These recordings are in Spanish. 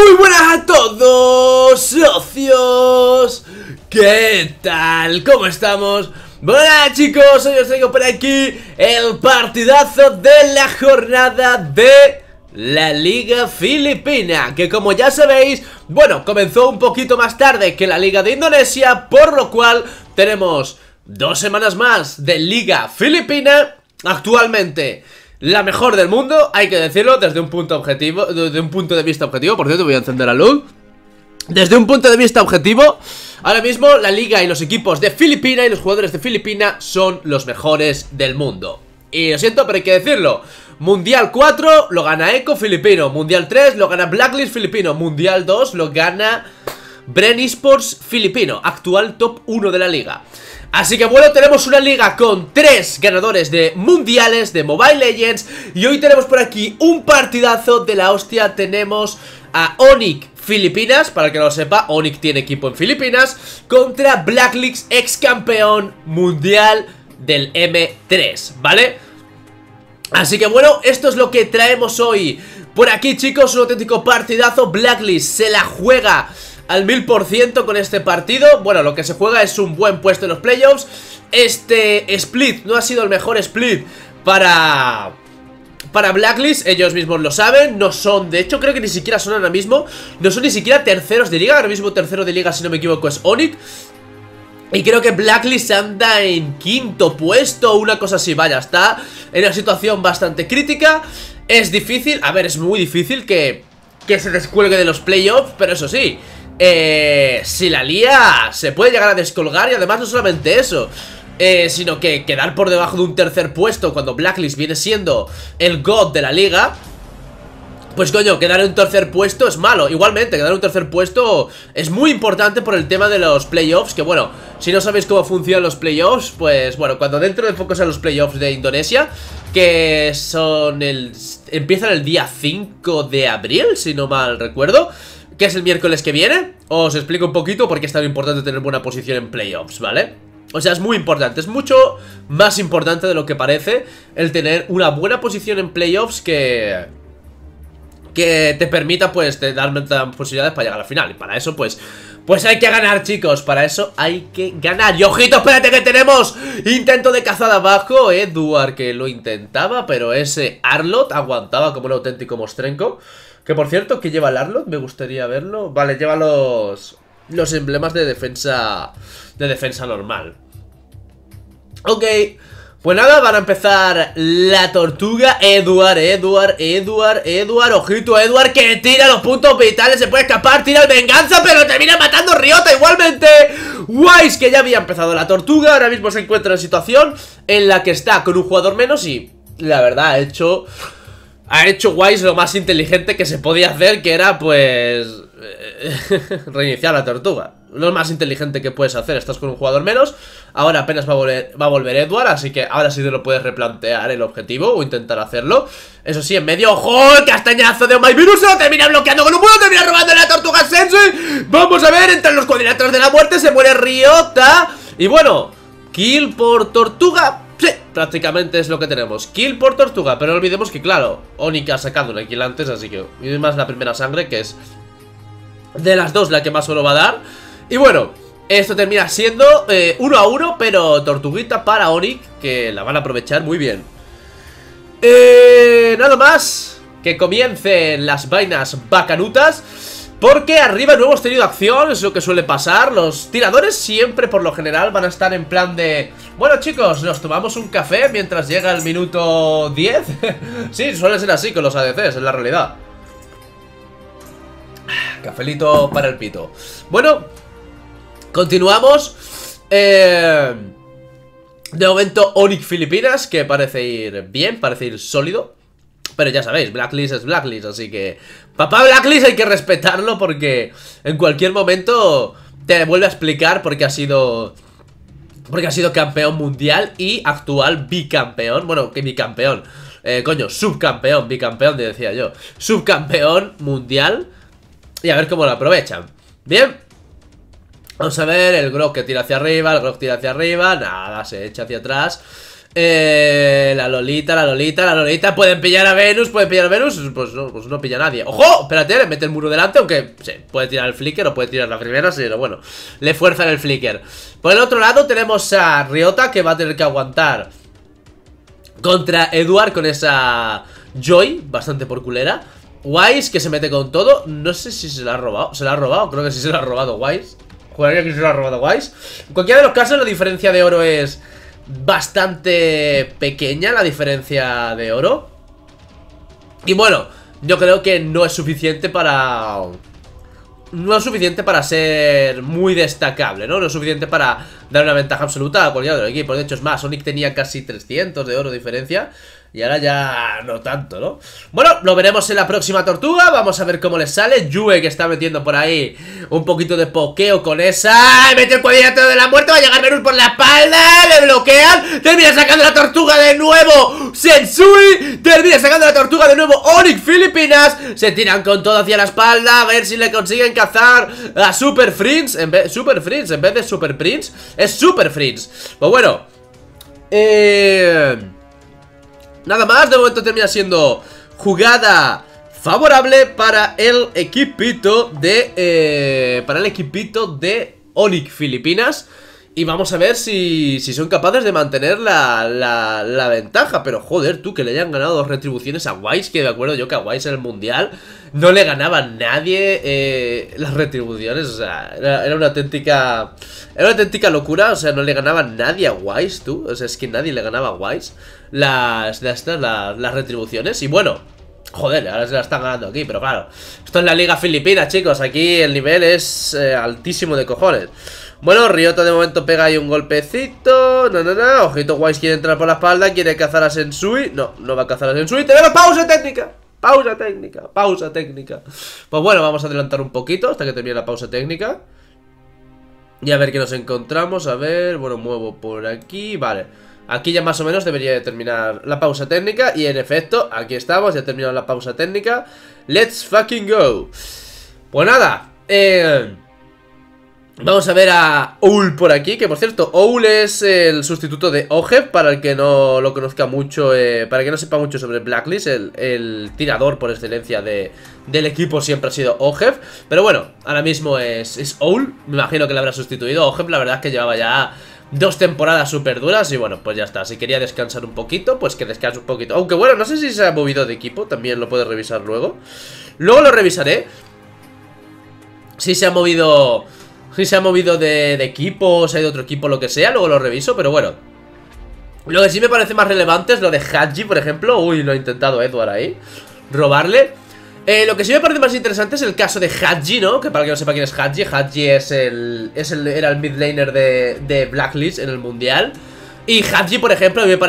Muy buenas a todos, socios. ¿Qué tal? ¿Cómo estamos? Buenas chicos, hoy os traigo por aquí el partidazo de la jornada de la Liga Filipina, que como ya sabéis, bueno, comenzó un poquito más tarde que la Liga de Indonesia, por lo cual tenemos 2 semanas más de Liga Filipina. Actualmente la mejor del mundo, hay que decirlo, desde un punto objetivo, desde un punto de vista objetivo. Por cierto, voy a encender la luz. Desde un punto de vista objetivo, ahora mismo la liga y los equipos de Filipina y los jugadores de Filipina son los mejores del mundo. Y lo siento, pero hay que decirlo. Mundial 4 lo gana Eco Filipino, Mundial 3 lo gana Blacklist Filipino, Mundial 2 lo gana Bren Esports Filipino, actual top 1 de la liga. Así que bueno, tenemos una liga con 3 ganadores de mundiales de Mobile Legends. Y hoy tenemos por aquí un partidazo de la hostia. Tenemos a Onyx Filipinas, para el que no lo sepa, Onyx tiene equipo en Filipinas, contra Blacklist, ex campeón mundial del M3, ¿vale? Así que bueno, esto es lo que traemos hoy por aquí, chicos. Un auténtico partidazo. Blacklist se la juega al 1000% con este partido. Bueno, lo que se juega es un buen puesto en los playoffs. Este split no ha sido el mejor split para Blacklist, ellos mismos lo saben. No son, de hecho creo que ni siquiera son ahora mismo, no son ni siquiera terceros de liga. Ahora mismo tercero de liga, si no me equivoco, es Onyx. Y creo que Blacklist anda en 5º puesto o una cosa así. Vaya, está en una situación bastante crítica. Es difícil, a ver, es muy difícil que se descuelgue de los playoffs, pero eso sí, si la lía se puede llegar a descolgar. Y además no solamente eso, sino que quedar por debajo de un tercer puesto cuando Blacklist viene siendo el god de la liga, pues coño, quedar en un tercer puesto es malo. Igualmente, quedar en un tercer puesto es muy importante por el tema de los playoffs. Que bueno, si no sabéis cómo funcionan los playoffs, pues bueno, cuando dentro de poco sean los playoffs de Indonesia, que son empiezan el día 5 de abril, si no mal recuerdo, que es el miércoles que viene. Os explico un poquito por qué es tan importante tener buena posición en playoffs, ¿vale? O sea, es muy importante, es mucho más importante de lo que parece el tener una buena posición en playoffs que te permita, pues, dar posibilidades para llegar a la final. Y para eso, pues hay que ganar, chicos. Para eso hay que ganar. Y ojito, espérate que tenemos intento de cazada abajo. Edward que lo intentaba, pero ese Arlott aguantaba como un auténtico mostrenco. Que por cierto, ¿qué lleva el Arlott? Me gustaría verlo. Vale, lleva los emblemas de defensa normal. Ok, pues nada, van a empezar la tortuga. Edward, ojito, Edward que tira los puntos vitales, se puede escapar, tira el venganza, pero termina matando Ryota igualmente. Wise, que ya había empezado la tortuga, ahora mismo se encuentra en situación en la que está con un jugador menos. Y la verdad, ha hecho Wise lo más inteligente que se podía hacer, que era pues reiniciar la tortuga. Lo más inteligente que puedes hacer. Estás con un jugador menos. Ahora apenas va a volver Edward, así que ahora sí te lo puedes replantear el objetivo o intentar hacerlo. Eso sí, en medio, ¡ojo! El castañazo de Omayvirus se lo termina bloqueando con un puño, termina robando la tortuga Sensei. Vamos a ver, entre los cuadriláteros de la muerte se muere Ryota. Y bueno, kill por tortuga. Sí, prácticamente es lo que tenemos. Kill por tortuga, pero no olvidemos que claro, Onyx ha sacado una kill antes, así que y más la primera sangre, que es de las dos la que más oro va a dar. Y bueno, esto termina siendo 1-1, pero tortuguita para Onyx, que la van a aprovechar muy bien. Nada más, que comiencen las vainas bacanutas, porque arriba no hemos tenido acción, es lo que suele pasar. Los tiradores siempre, por lo general, van a estar en plan de: bueno chicos, nos tomamos un café mientras llega el minuto 10. Sí, suele ser así con los ADCs, en la realidad. Cafelito para el pito. Bueno, continuamos. De momento Onyx Filipinas, que parece ir bien, parece ir sólido. Pero ya sabéis, Blacklist es Blacklist, así que papá Blacklist hay que respetarlo, porque en cualquier momento te vuelve a explicar por qué ha sido campeón mundial y actual bicampeón. Bueno, que bicampeón, subcampeón, bicampeón decía yo, subcampeón mundial. Y a ver cómo lo aprovechan. Bien, vamos a ver, el Grok que tira hacia arriba, el Grok tira hacia arriba. Nada, se echa hacia atrás. La Lolita. Pueden pillar a Venus, pues no pilla a nadie. ¡Ojo! Espérate, le mete el muro delante. Aunque sí, puede tirar el flicker o puede tirar la primera, sí, pero bueno, le fuerzan el flicker. Por el otro lado tenemos a Ryota, que va a tener que aguantar contra Edward con esa Joy, bastante por culera. Wise, que se mete con todo. No sé si se la ha robado. ¿Se la ha robado? Creo que sí se la ha robado Wise. Jugaría que se la ha robado Wise. En cualquiera de los casos, la diferencia de oro es bastante pequeña, la diferencia de oro. Y bueno, yo creo que no es suficiente para... No es suficiente para ser muy destacable, ¿no? No es suficiente para dar una ventaja absoluta a cualquiera de los equipos. De hecho, es más, Sonic tenía casi 300 de oro de diferencia y ahora ya no tanto, ¿no? Bueno, lo veremos en la próxima tortuga. Vamos a ver cómo le sale. Yue, que está metiendo por ahí un poquito de pokeo con esa. Mete el cuadrilátero de la muerte. Va a llegar Venus por la espalda. Le bloquean. Termina sacando la tortuga de nuevo Sensui. Termina sacando la tortuga de nuevo Onyx Filipinas. Se tiran con todo hacia la espalda. A ver si le consiguen cazar a Super Prince. En vez de Super Prince, es Super Prince. Pues bueno, nada más, de momento termina siendo jugada favorable para el equipito de Onyx Filipinas. Y vamos a ver si son capaces de mantener la ventaja. Pero joder, tú, que le hayan ganado 2 retribuciones a Wise. Que me acuerdo yo que a Wise en el mundial no le ganaba nadie las retribuciones. O sea, era una auténtica locura. O sea, no le ganaba nadie a Wise, tú. O sea, es que nadie le ganaba a Wise las retribuciones. Y bueno, joder, ahora se la están ganando aquí. Pero claro, esto es la liga filipina, chicos. Aquí el nivel es altísimo de cojones. Bueno, Ryota de momento pega ahí un golpecito. No. Ojito, Wise quiere entrar por la espalda. Quiere cazar a Sensui. No va a cazar a Sensui. Tenemos pausa técnica. Pausa técnica. Pues bueno, vamos a adelantar un poquito hasta que termine la pausa técnica. Y a ver qué nos encontramos. A ver, bueno, muevo por aquí. Vale, aquí ya más o menos debería de terminar la pausa técnica. Y en efecto, aquí estamos, ya ha terminado la pausa técnica. Let's fucking go. Pues nada, vamos a ver a Owl por aquí, que por cierto, Owl es el sustituto de Ojeb, para el que no lo conozca mucho, para el que no sepa mucho sobre Blacklist. El tirador por excelencia del equipo siempre ha sido Ojeb, pero bueno, ahora mismo es Owl. Me imagino que le habrá sustituido. Ojeb la verdad es que llevaba ya 2 temporadas súper duras y bueno, pues ya está. Si quería descansar un poquito, pues que descanse un poquito. Aunque bueno, no sé si se ha movido de equipo, también lo puedes revisar luego. Luego lo revisaré si se ha movido de equipo, si hay de otro equipo, lo que sea. Luego lo reviso, pero bueno, lo que sí me parece más relevante es lo de Hadji, por ejemplo. Uy, lo ha intentado Edward ahí robarle. Lo que sí me parece más interesante es el caso de Hadji, ¿no? Que para que no sepa quién es Hadji, Hadji era el mid laner de Blacklist en el mundial. Y Hadji, por ejemplo, a mí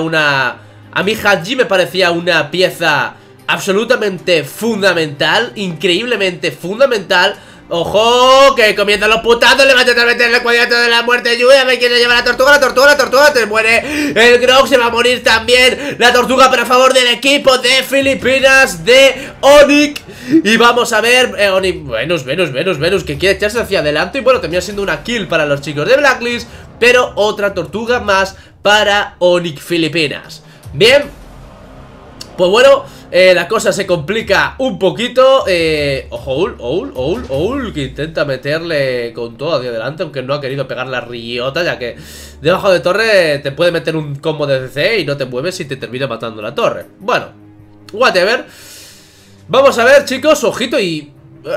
Hadji me parecía una pieza absolutamente fundamental, increíblemente fundamental. ¡Ojo! Que comienzan los putazos. Le va a intentar meter el cuadrilátero de la muerte. Lluvia, me quiere llevar la tortuga. Te muere el Grog. Se va a morir también la tortuga, pero a favor del equipo de Filipinas, de Onyx. Y vamos a ver, Venus, que quiere echarse hacia adelante. Y bueno, termina siendo una kill para los chicos de Blacklist, pero otra tortuga más para Onyx Filipinas. Bien, pues bueno, la cosa se complica un poquito. Ojo, Owl, que intenta meterle con todo hacia adelante, aunque no ha querido pegar la Ryota, ya que debajo de torre te puede meter un combo de CC y no te mueves y te termina matando la torre. Bueno, whatever. Vamos a ver, chicos, ojito y...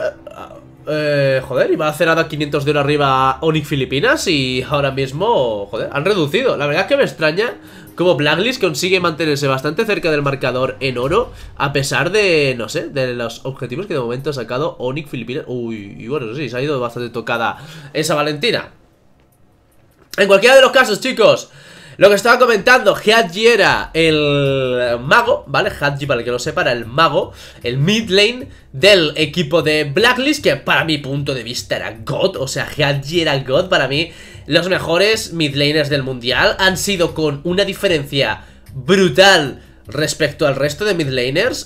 joder, iba a hacer nada 500 de oro arriba Onyx Filipinas y ahora mismo, joder, han reducido. La verdad es que me extraña cómo Blacklist consigue mantenerse bastante cerca del marcador en oro, a pesar de, no sé, de los objetivos que de momento ha sacado Onyx Filipinas. Uy, y bueno, sí, se ha ido bastante tocada esa Valentina. En cualquiera de los casos, chicos, lo que estaba comentando, Hadji era el mago, ¿vale? Hadji, para el que no sepa, era el mago, el mid lane del equipo de Blacklist, que para mi punto de vista era God. O sea, Hadji era God. Para mí, los mejores mid laners del mundial han sido con una diferencia brutal respecto al resto de mid laners,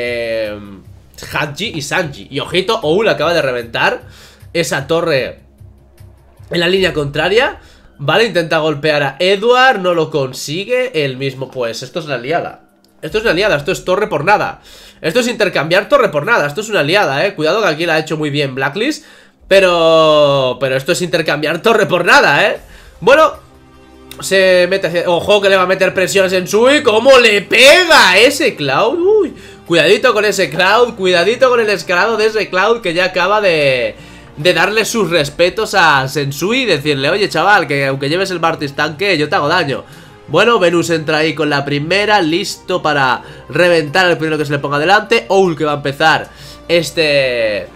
Hadji y Sanji. Y ojito, Owl acaba de reventar esa torre en la línea contraria. Vale, intenta golpear a Edward, no lo consigue. Él mismo, pues, esto es una liada. Esto es una liada, esto es torre por nada. Esto es intercambiar torre por nada. Esto es una liada, cuidado que aquí la ha hecho muy bien Blacklist. Pero esto es intercambiar torre por nada, Bueno, se mete hacia... Ojo que le va a meter presión a Sensui. ¿Cómo le pega ese Cloud? Uy, cuidadito con ese Cloud. Cuidadito con el escalado de ese Cloud, que ya acaba de darle sus respetos a Sensui y decirle: oye chaval, que aunque lleves el Martis tanque, yo te hago daño. Bueno, Venus entra ahí con la primera, listo para reventar el primero que se le ponga delante. Owl que va a empezar este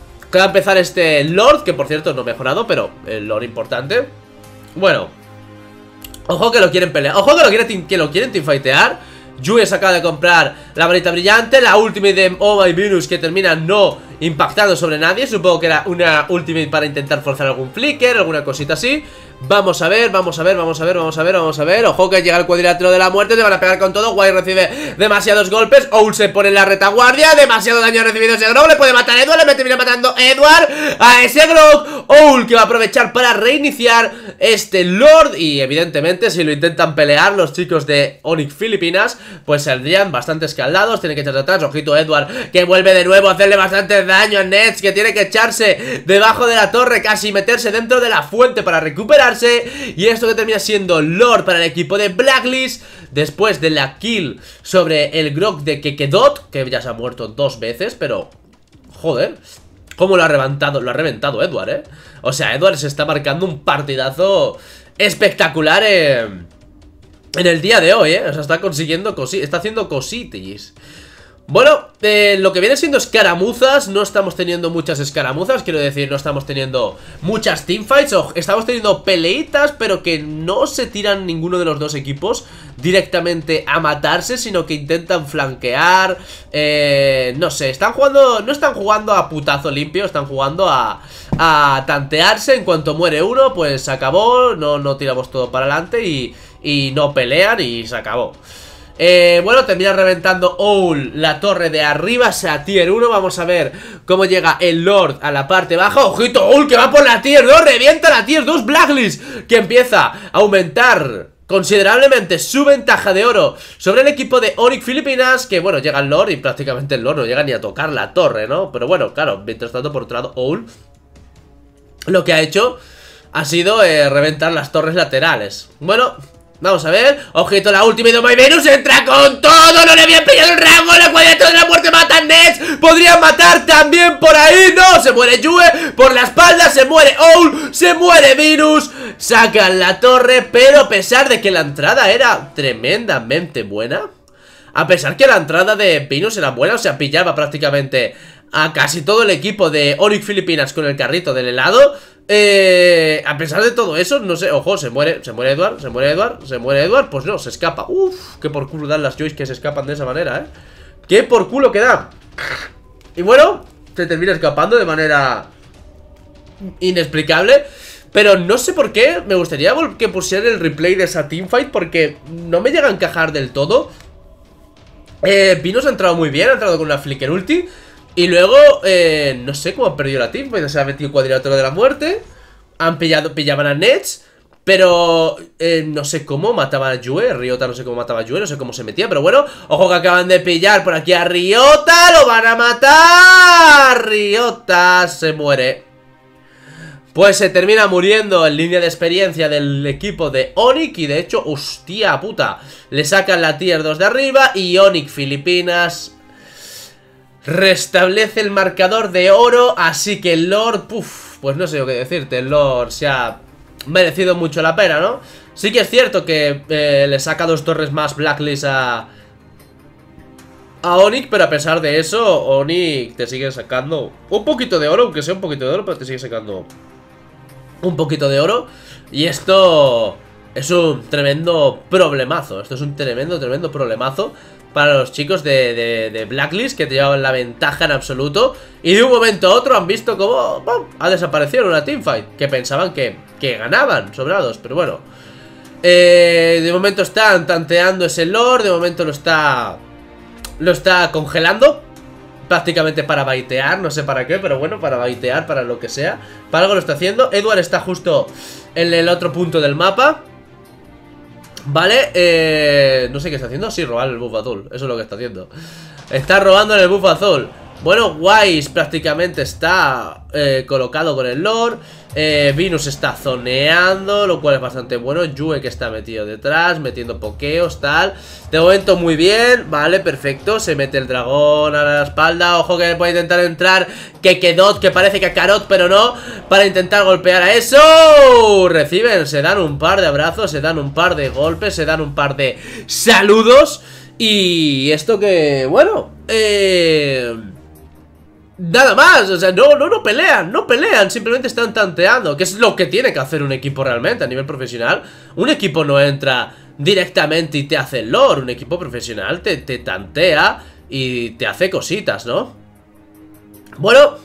Lord, que por cierto no ha mejorado, pero el Lord importante. Bueno, ojo que lo quieren pelear, ojo que lo quieren teamfightear. Yue se acaba de comprar la varita brillante, la ultimate de Ova y Venus, que termina no impactando sobre nadie. Supongo que era una ultimate para intentar forzar algún flicker, alguna cosita así. Vamos a ver, vamos a ver, vamos a ver, vamos a ver, vamos a ver. Ojo que llega el cuadrilátero de la muerte, te van a pegar con todo. Guay recibe demasiados golpes. Owl se pone en la retaguardia, demasiado daño ha recibido ese Grog. Le puede matar a Edward, le termina matando Edward a ese Grog. Owl que va a aprovechar para reiniciar este Lord. Y evidentemente si lo intentan pelear los chicos de Onyx Filipinas, pues saldrían bastante escaldados. Tiene que echarse atrás, ojito Edward, que vuelve de nuevo a hacerle bastante daño a Nets, que tiene que echarse debajo de la torre, casi meterse dentro de la fuente para recuperarse. Y esto que termina siendo Lord para el equipo de Blacklist, después de la kill sobre el Grog de Kekedot, que ya se ha muerto 2 veces, pero joder, cómo lo ha reventado Edward, O sea, Edward se está marcando un partidazo espectacular en el día de hoy, O sea, está consiguiendo está haciendo cositis. Bueno, lo que viene siendo escaramuzas, no estamos teniendo muchas escaramuzas, quiero decir, no estamos teniendo muchas teamfights, estamos teniendo peleitas, pero que no se tiran ninguno de los dos equipos directamente a matarse, sino que intentan flanquear, no sé, no están jugando a putazo limpio, están jugando a tantearse. En cuanto muere uno, pues se acabó, no tiramos todo para adelante y no pelean y se acabó. Bueno, termina reventando Owl la torre de arriba, sea tier 1. Vamos a ver cómo llega el Lord a la parte baja. Ojito, Owl que va por la tier 2, revienta la tier 2 Blacklist, que empieza a aumentar considerablemente su ventaja de oro sobre el equipo de Onyx Filipinas. Que bueno, llega el Lord y prácticamente el Lord no llega ni a tocar la torre, ¿no? Pero bueno, claro, mientras tanto por otro lado Owl lo que ha hecho ha sido reventar las torres laterales. Bueno, vamos a ver, ojito la última de My Venus, entra con todo, no le habían pillado el rango, la cuadrilátero de la muerte mata a Nets, podrían matar también por ahí, no, se muere Yue, por la espalda se muere Owl, se muere Venus, sacan la torre, pero a pesar de que la entrada era tremendamente buena, a pesar que la entrada de Venus era buena, o sea, pillaba prácticamente a casi todo el equipo de Onyx Filipinas con el carrito del helado. A pesar de todo eso, no sé, ojo, se muere Edward, pues no, se escapa. Uff, que por culo dan las Joyce que se escapan de esa manera, que por culo que da. Y bueno, se termina escapando de manera inexplicable. Pero no sé por qué, me gustaría que pusieran el replay de esa teamfight, porque no me llega a encajar del todo. Pinos ha entrado muy bien, ha entrado con una flicker ulti. Y luego, no sé cómo han perdido la teamfight. Se ha metido cuadrilátero de la muerte. Pillaban a Nets. Pero no sé cómo mataban a Yue. Ryota no sé cómo mataba a Yue, no sé cómo se metía. Pero bueno, ojo que acaban de pillar por aquí a Ryota. ¡Lo van a matar! Ryota se muere. Pues se termina muriendo en línea de experiencia del equipo de Onyx. Y de hecho, hostia puta, le sacan la tier 2 de arriba. Y Onyx Filipinas restablece el marcador de oro. Así que el Lord, pues no sé lo que decirte. El Lord se ha merecido mucho la pena, ¿no? Sí que es cierto que le saca 2 torres más Blacklist a Onyx, pero a pesar de eso, Onyx te sigue sacando un poquito de oro, aunque sea un poquito de oro, pero te sigue sacando un poquito de oro. Y esto es un tremendo problemazo. Esto es un tremendo problemazo para los chicos de Blacklist, que te llevaban la ventaja en absoluto. Y de un momento a otro han visto cómo ha desaparecido en una teamfight, que pensaban que ganaban sobrados. Pero bueno, de momento están tanteando ese Lord. De momento lo está congelando. prácticamente para baitear, no sé para qué, pero bueno, para baitear, para lo que sea. Para algo lo está haciendo. Edward está justo en el otro punto del mapa. Vale, no sé qué está haciendo. Sí, robar el buff azul, eso es lo que está haciendo. Está robando en el buff azul. Bueno, Wise prácticamente está colocado con el Lord. Venus está zoneando, lo cual es bastante bueno. Yue que está metido detrás, metiendo pokeos, tal. De momento muy bien, vale, perfecto. Se mete el dragón a la espalda. Ojo que puede intentar entrar Kekedot, que parece Kakarot, pero no. Para intentar golpear a eso. Reciben, se dan un par de abrazos, se dan un par de golpes, se dan un par de saludos. Y esto que, bueno, nada más, o sea, no pelean, simplemente están tanteando, que es lo que tiene que hacer un equipo realmente a nivel profesional. Un equipo no entra directamente y te hace el lore, un equipo profesional te tantea y te hace cositas, ¿no? Bueno,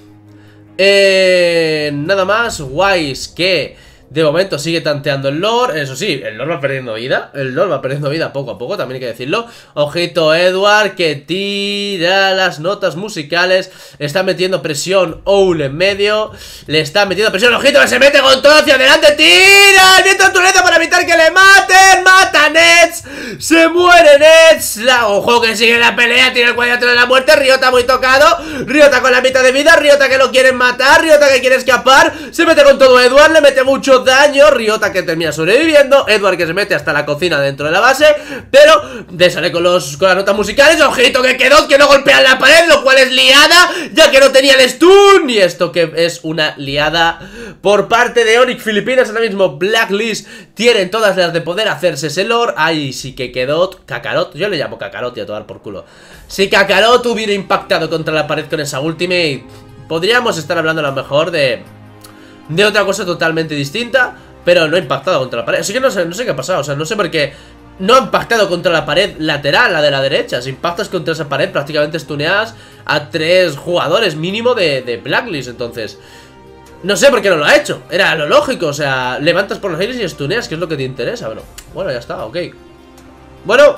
nada más, Wise que de momento sigue tanteando el lore. Eso sí, el lore va perdiendo vida. El lore va perdiendo vida poco a poco, también hay que decirlo. Ojito Edward que tira las notas musicales. Está metiendo presión Owl en medio. Le está metiendo presión, ojito que se mete con todo hacia adelante. Tira el viento de tureta para evitar que le maten. Mata a Nets. Se muere Nets. Ojo que sigue la pelea. Tiene el cuadrilátero de la muerte. Ryota muy tocado. Ryota con la mitad de vida. Ryota que lo quieren matar. Ryota que quiere escapar. Se mete con todo Edward. Le mete mucho daño. Ryota que termina sobreviviendo. Edward que se mete hasta la cocina dentro de la base. Pero sale con las notas musicales. Ojito que quedó, que no golpea la pared, lo cual es liada, ya que no tenía el stun. Y esto que es una liada por parte de Onyx Filipinas. Ahora mismo Blacklist tienen todas las de poder hacerse ese lore. Ahí sí que quedó Kakarot. Yo le llamo Kakarot y a tomar por culo. Si Kakarot hubiera impactado contra la pared con esa ultimate, podríamos estar hablando a lo mejor de otra cosa totalmente distinta, pero no ha impactado contra la pared. Así que no sé qué ha pasado, o sea, no sé por qué no ha impactado contra la pared lateral, la de la derecha. Si impactas contra esa pared, prácticamente stuneas a 3 jugadores mínimo de Blacklist. Entonces, no sé por qué no lo ha hecho. Era lo lógico, o sea, levantas por los aires y stuneas, que es lo que te interesa, bro. Bueno, ya está, ok. Bueno,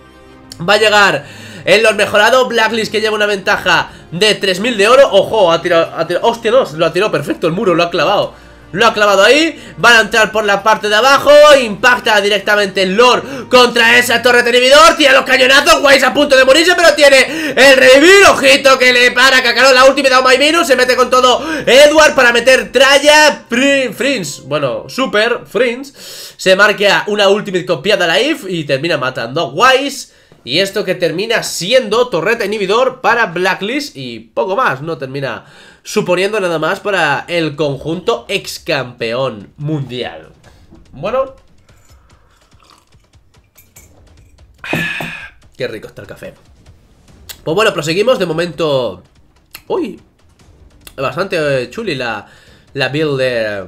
va a llegar en los mejorados Blacklist, que lleva una ventaja de 3000 de oro. Ojo, ha tirado, hostia, no, lo ha tirado perfecto el muro, lo ha clavado. Lo ha clavado ahí, van a entrar por la parte de abajo. Impacta directamente el Lord contra esa torre de inhibidor. Tira los cañonazos, Wise a punto de morirse, pero tiene el revivir. Ojito que le para Kakarot la última da un My Minus. Se mete con todo Edward para meter tralla. Frins, bueno, Super Frins se marca una ultimate copiada a la If y termina matando a Wise. Y esto que termina siendo torreta inhibidor para Blacklist y poco más, no termina suponiendo nada más para el conjunto ex campeón mundial. Bueno, qué rico está el café. Pues bueno, proseguimos. De momento, uy, bastante chuli la build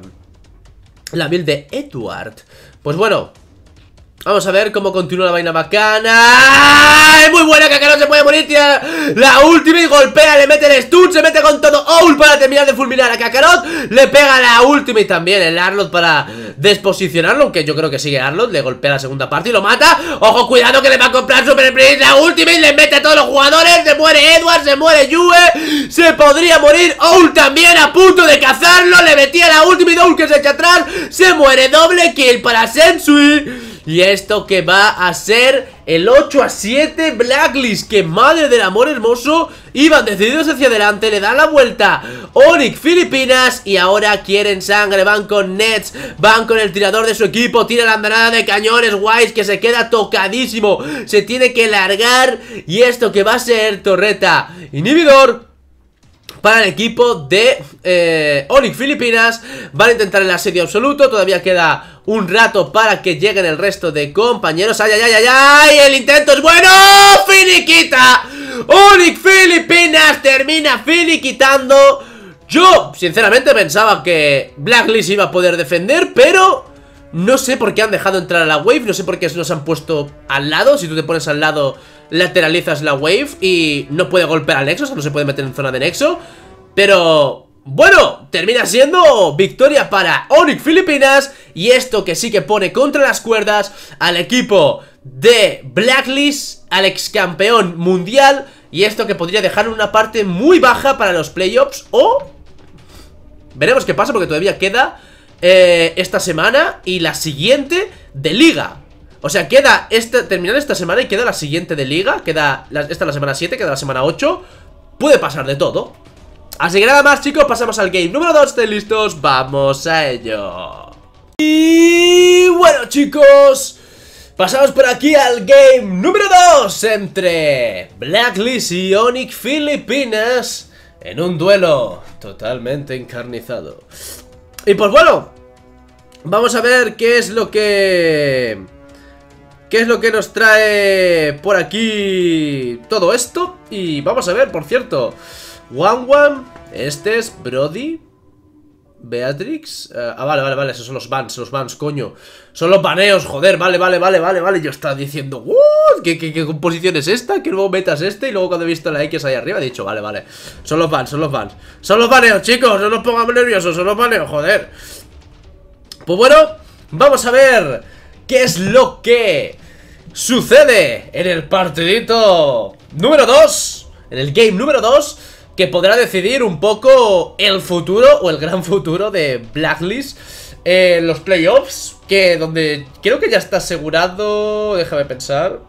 de Edward. Pues bueno, vamos a ver cómo continúa la vaina bacana. ¡Ay! Muy buena, Kakarot se puede morir. Tira la última y golpea, le mete el stun. Se mete con todo Owl para terminar de fulminar a Kakarot. Le pega la última y también el Arlott para desposicionarlo, aunque yo creo que sigue Arlott. Le golpea la segunda parte y lo mata. Ojo, cuidado que le va a comprar Super Prince la última y le mete a todos los jugadores. Se muere Edward, se muere Yue. Se podría morir Owl también, a punto de cazarlo. Le metía la última y Owl que se echa atrás. Se muere, doble kill para Sensui. Y esto que va a ser el 8-7 Blacklist, que madre del amor hermoso, iban decididos hacia adelante, le dan la vuelta Onyx Filipinas y ahora quieren sangre, van con Nets, van con el tirador de su equipo, tira la andanada de cañones, Wise que se queda tocadísimo, se tiene que largar y esto que va a ser torreta inhibidor para el equipo de Onyx Filipinas. Van a intentar el asedio absoluto. Todavía queda un rato para que lleguen el resto de compañeros. ¡Ay, ay, ay, ay, ay! ¡El intento es bueno! ¡Finiquita! Onyx Filipinas termina finiquitando. Yo, sinceramente, pensaba que Blacklist iba a poder defender, pero no sé por qué han dejado entrar a la wave. No sé por qué nos han puesto al lado. Si tú te pones al lado, lateralizas la wave y no puede golpear al nexo, o sea, no se puede meter en zona de nexo. Pero bueno, termina siendo victoria para Onyx Filipinas. Y esto que sí que pone contra las cuerdas al equipo de Blacklist, al ex campeón mundial, Y esto que podría dejar una parte muy baja para los playoffs. O veremos qué pasa, porque todavía queda esta semana y la siguiente de liga. O sea, queda terminar esta semana y queda la siguiente de liga. Esta es la semana 7, queda la semana 8. Puede pasar de todo. Así que nada más, chicos, pasamos al game número 2. ¿Estáis listos? Vamos a ello. Y bueno, chicos, pasamos por aquí al game número 2 entre Blacklist y Onyx Filipinas, en un duelo totalmente encarnizado. Y pues bueno, vamos a ver qué es lo que nos trae por aquí todo esto. Y vamos a ver, por cierto, One, este es Brody, Beatrix, vale, esos son los bans, coño. Son los baneos, joder, vale. Yo estaba diciendo, ¿qué composición es esta? ¿Qué nuevo meta es este? Y luego cuando he visto la X ahí arriba he dicho, vale. Son los bans. Son los baneos, chicos, no nos pongamos nerviosos, son los baneos, joder. Pues bueno, vamos a ver qué es lo que sucede en el partidito número 2, en el game número 2, que podrá decidir un poco el futuro o el gran futuro de Blacklist en los playoffs, donde creo que ya está asegurado. Déjame pensar.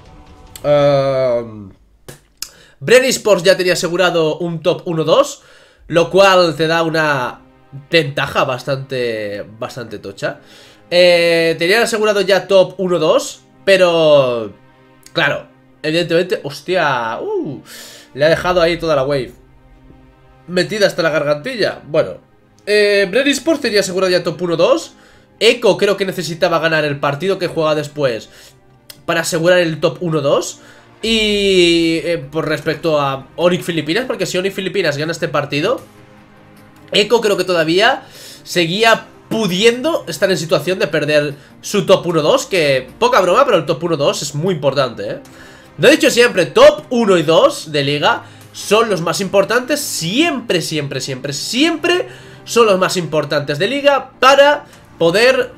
Bren Esports ya tenía asegurado un top 1-2, lo cual te da una ventaja bastante tocha. Tenían asegurado ya top 1-2, pero claro, evidentemente, hostia, le ha dejado ahí toda la wave metida hasta la gargantilla. Bueno, Bren Esports tenía asegurado ya top 1-2. Echo creo que necesitaba ganar el partido que juega después para asegurar el top 1-2. Y por respecto a Onyx Filipinas, porque si Onyx Filipinas gana este partido, Echo creo que todavía seguía pudiendo estar en situación de perder su top 1-2. Que poca broma, pero el top 1-2 es muy importante, Lo he dicho siempre, top 1 y 2 de liga son los más importantes. Siempre son los más importantes de liga para poder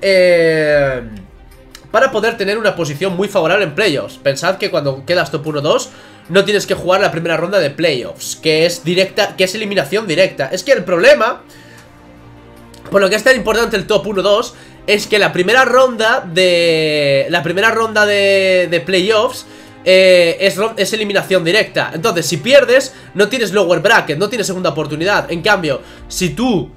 tener una posición muy favorable en playoffs. Pensad que cuando quedas top 1-2 no tienes que jugar la primera ronda de playoffs, que es directa, que es eliminación directa. Es que el problema, por lo que es tan importante el top 1-2, es que la primera ronda de playoffs es eliminación directa. Entonces, si pierdes, no tienes lower bracket, no tienes segunda oportunidad. En cambio, si tú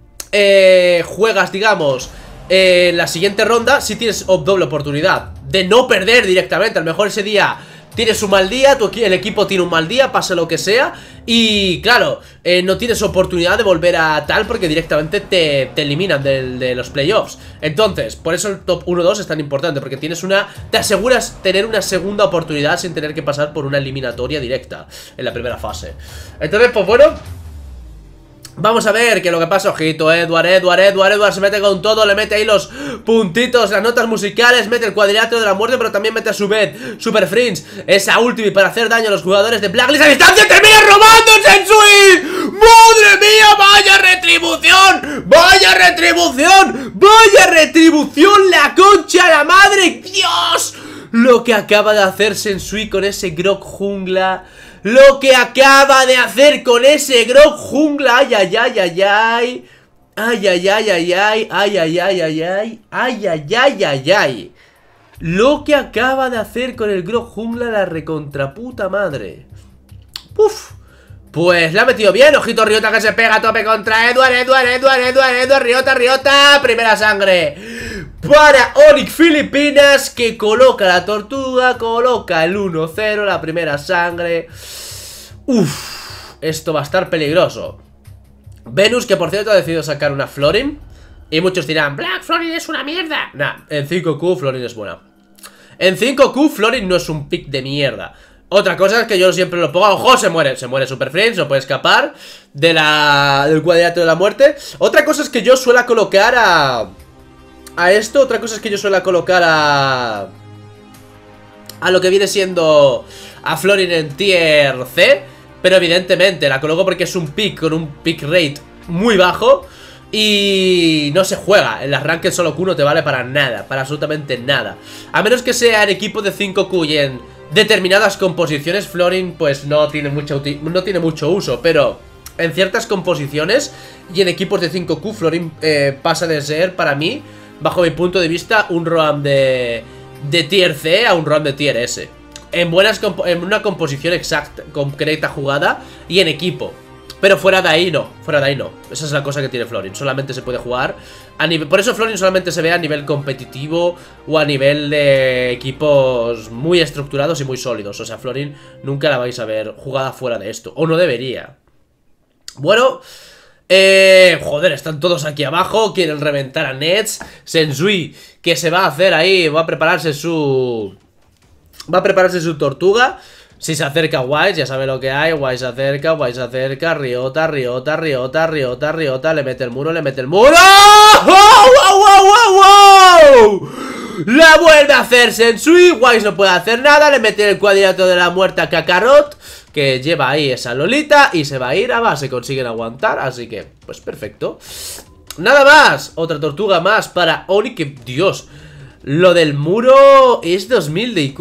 juegas, digamos, la siguiente ronda, sí tienes doble oportunidad de no perder directamente. A lo mejor ese día tienes un mal día, el equipo tiene un mal día, pase lo que sea, y claro, no tienes oportunidad de volver a tal, porque directamente te eliminan de los playoffs. Entonces, por eso el top 1-2 es tan importante, porque te aseguras tener una segunda oportunidad sin tener que pasar por una eliminatoria directa en la primera fase. Entonces, pues bueno, vamos a ver qué es lo que pasa. Ojito, Edward se mete con todo, le mete ahí los puntitos, las notas musicales, mete el cuadrilátero de la muerte, pero también mete a su vez Super Fringe, esa ultimate para hacer daño a los jugadores de Blacklist a distancia. ¡Termina robando el Sensui! ¡Madre mía! ¡Vaya retribución! ¡Vaya retribución! ¡Vaya retribución! ¡La concha de la madre! ¡Dios! Lo que acaba de hacer Sensui con ese Grog jungla. Lo que acaba de hacer con ese Grog jungla. Ay, ay, ay, ay, ay. Ay, ay, ay, ay, ay. Ay, ay, ay, ay, ay. Ay, ay, ay, ay, ay. Lo que acaba de hacer con el Grog jungla, la recontraputa madre. Uf. Pues la ha metido bien. Ojito Riota que se pega a tope contra Edward, Riota. Primera sangre para Onyx Filipinas, que coloca la tortuga, coloca el 1-0, la primera sangre. Uff, esto va a estar peligroso. Venus, que por cierto ha decidido sacar una Florin, y muchos dirán, Black Florin es una mierda. Nah, en 5Q Florin es buena. En 5Q Florin no es un pick de mierda. Otra cosa es que yo siempre lo pongo. ¡Ojo! Se muere Super Friends, no puede escapar del cuadrilátero de la muerte. Otra cosa es que yo suelo colocar a lo que viene siendo a Florin en tier C. Pero evidentemente la coloco porque es un pick con un pick rate muy bajo y no se juega. En las ranked solo Q no te vale para nada, para absolutamente nada. A menos que sea en equipo de 5Q y en determinadas composiciones Florin pues no tiene mucho uso, pero en ciertas composiciones y en equipos de 5Q Florin pasa de ser, para mí, bajo mi punto de vista, un roam de tier C a un roam de tier S. En una composición exacta, concreta jugada y en equipo. Pero fuera de ahí no, Esa es la cosa que tiene Florin, solamente se puede jugar a nivel. Por eso Florin solamente se ve a nivel competitivo o a nivel de equipos muy estructurados y muy sólidos. O sea, Florin nunca la vais a ver jugada fuera de esto, o no debería. Bueno, joder, están todos aquí abajo, quieren reventar a Nets. Sensui, que se va a hacer ahí, va a prepararse su tortuga. Si se acerca Wise, ya sabe lo que hay. Wise se acerca, Riota, le mete el muro, ¡Oh! ¡Wow! La vuelve a hacer Sensui. Wise no puede hacer nada, le mete el cuadrilátero de la muerte a Kakarot, que lleva ahí esa Lolita y se va a ir a base, consiguen aguantar, así que, pues perfecto. Nada más, otra tortuga más para Oni, que, Dios, lo del muro es 2000 de IQ,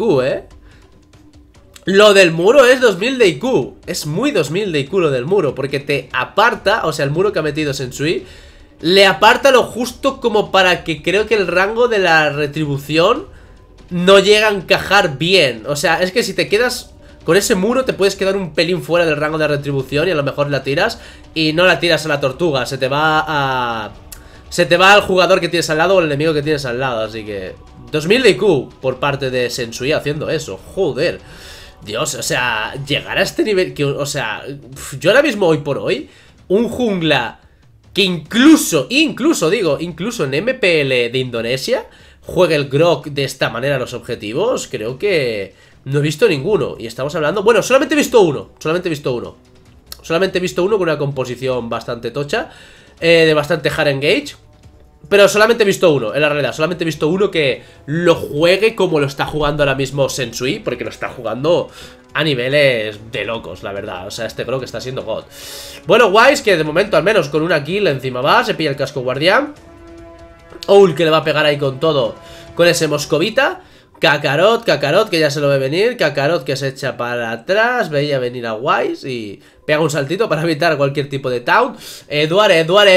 Lo del muro es 2000 de IQ. Es muy 2000 de IQ lo del muro, porque te aparta, o sea, el muro que ha metido Sensui le aparta lo justo como para que creo que el rango de la retribución no llega a encajar bien. O sea, es que si te quedas con ese muro te puedes quedar un pelín fuera del rango de retribución y a lo mejor la tiras y no la tiras a la tortuga, se te va al jugador que tienes al lado o al enemigo que tienes al lado. Así que 2000 de IQ por parte de Sensui haciendo eso, joder. Dios, o sea, llegar a este nivel que, o sea, yo ahora mismo, hoy por hoy, un jungla que incluso en MPL de Indonesia juegue el Grok de esta manera a los objetivos, creo que no he visto ninguno. Y estamos hablando, bueno, solamente he visto uno con una composición bastante tocha, de bastante hard engage. Pero solamente he visto uno, en la realidad. Solamente he visto uno que lo juegue como lo está jugando ahora mismo Sensui, porque lo está jugando a niveles de locos, la verdad. O sea, este Grok está siendo God. Bueno, Wise, que de momento al menos con una kill encima va, se pilla el casco guardián. Owl, que le va a pegar ahí con todo, con ese moscovita. Kakarot, que ya se lo ve venir. Kakarot, que se echa para atrás, veía venir a Wise y pega un saltito para evitar cualquier tipo de taunt. Eduard,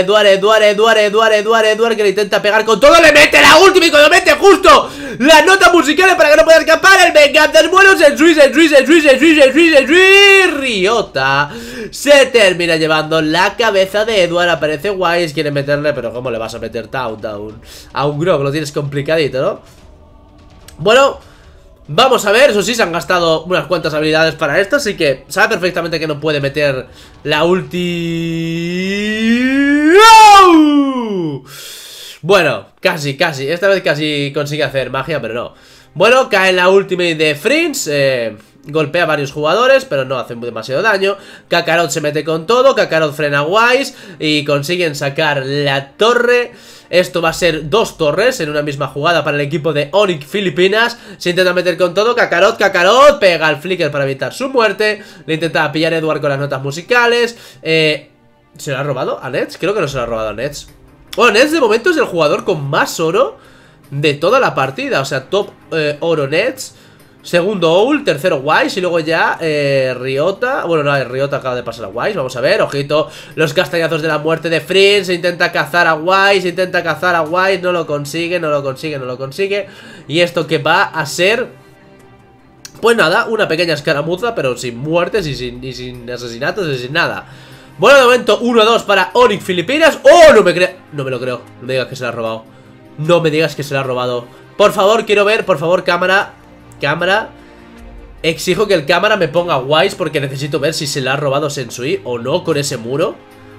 que le intenta pegar con todo, le mete la última y cuando mete justo las notas musicales para que no pueda escapar, el venganza del vuelo, Sensui, Riota se termina llevando la cabeza de Eduard. Aparece Wise, quiere meterle, pero ¿cómo le vas a meter taunt a un Grok? Lo tienes complicadito, ¿no? Bueno, vamos a ver, eso sí, se han gastado unas cuantas habilidades para esto, así que sabe perfectamente que no puede meter la ulti. ¡Oh! Bueno, casi, esta vez casi consigue hacer magia, pero no. Bueno, cae la ultimate de Prince, golpea a varios jugadores, pero no hace demasiado daño. Kakarot se mete con todo, Kakarot frena a Wise y consiguen sacar la torre. Esto va a ser 2 torres en una misma jugada para el equipo de Onyx Filipinas. Se intenta meter con todo, Kakarot pega al flicker para evitar su muerte. Le intenta pillar a Eduard con las notas musicales. ¿Se lo ha robado a Nets? Creo que no se lo ha robado a Nets. Bueno, Nets de momento es el jugador con más oro de toda la partida. O sea, top oro Nets. Segundo Owl, tercero Wise y luego ya Riota. Bueno, no, Riota acaba de pasar a Wise. Vamos a ver, ojito, los castañazos de la muerte de Prince. Intenta cazar a Wise, no lo consigue. Y esto que va a ser, pues nada, una pequeña escaramuza, pero sin muertes y sin asesinatos y sin nada. Bueno, de momento 1-2 para Onyx Filipinas. ¡Oh, no me lo creo! No me digas que se la ha robado. Por favor, quiero ver, por favor, cámara. Exijo que el cámara me ponga Wise porque necesito ver si se la ha robado Sensui o no con ese muro.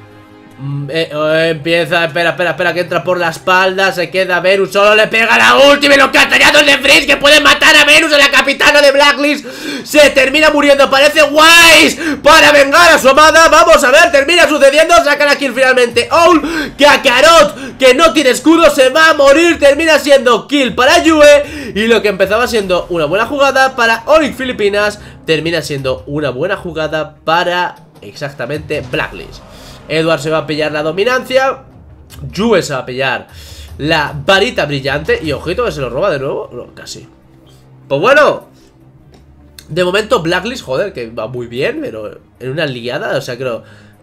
Empieza, espera, que entra por la espalda, se queda Venus, solo le pega la última y los castañazos de Freeze que pueden matar a Venus, a la capitana de Blacklist. Se termina muriendo, aparece Wise para vengar a su amada. Vamos a ver, termina sucediendo, saca la kill finalmente Owl. Kakarot, que no tiene escudo, se va a morir, termina siendo kill para Yue. Y lo que empezaba siendo una buena jugada para Onyx Filipinas, termina siendo una buena jugada para exactamente Blacklist. Eduard se va a pillar la dominancia, Yue se va a pillar la varita brillante y ojito que se lo roba de nuevo. No, casi. Pues bueno, De momento Blacklist, joder, que va muy bien, pero en una liada, o sea, creo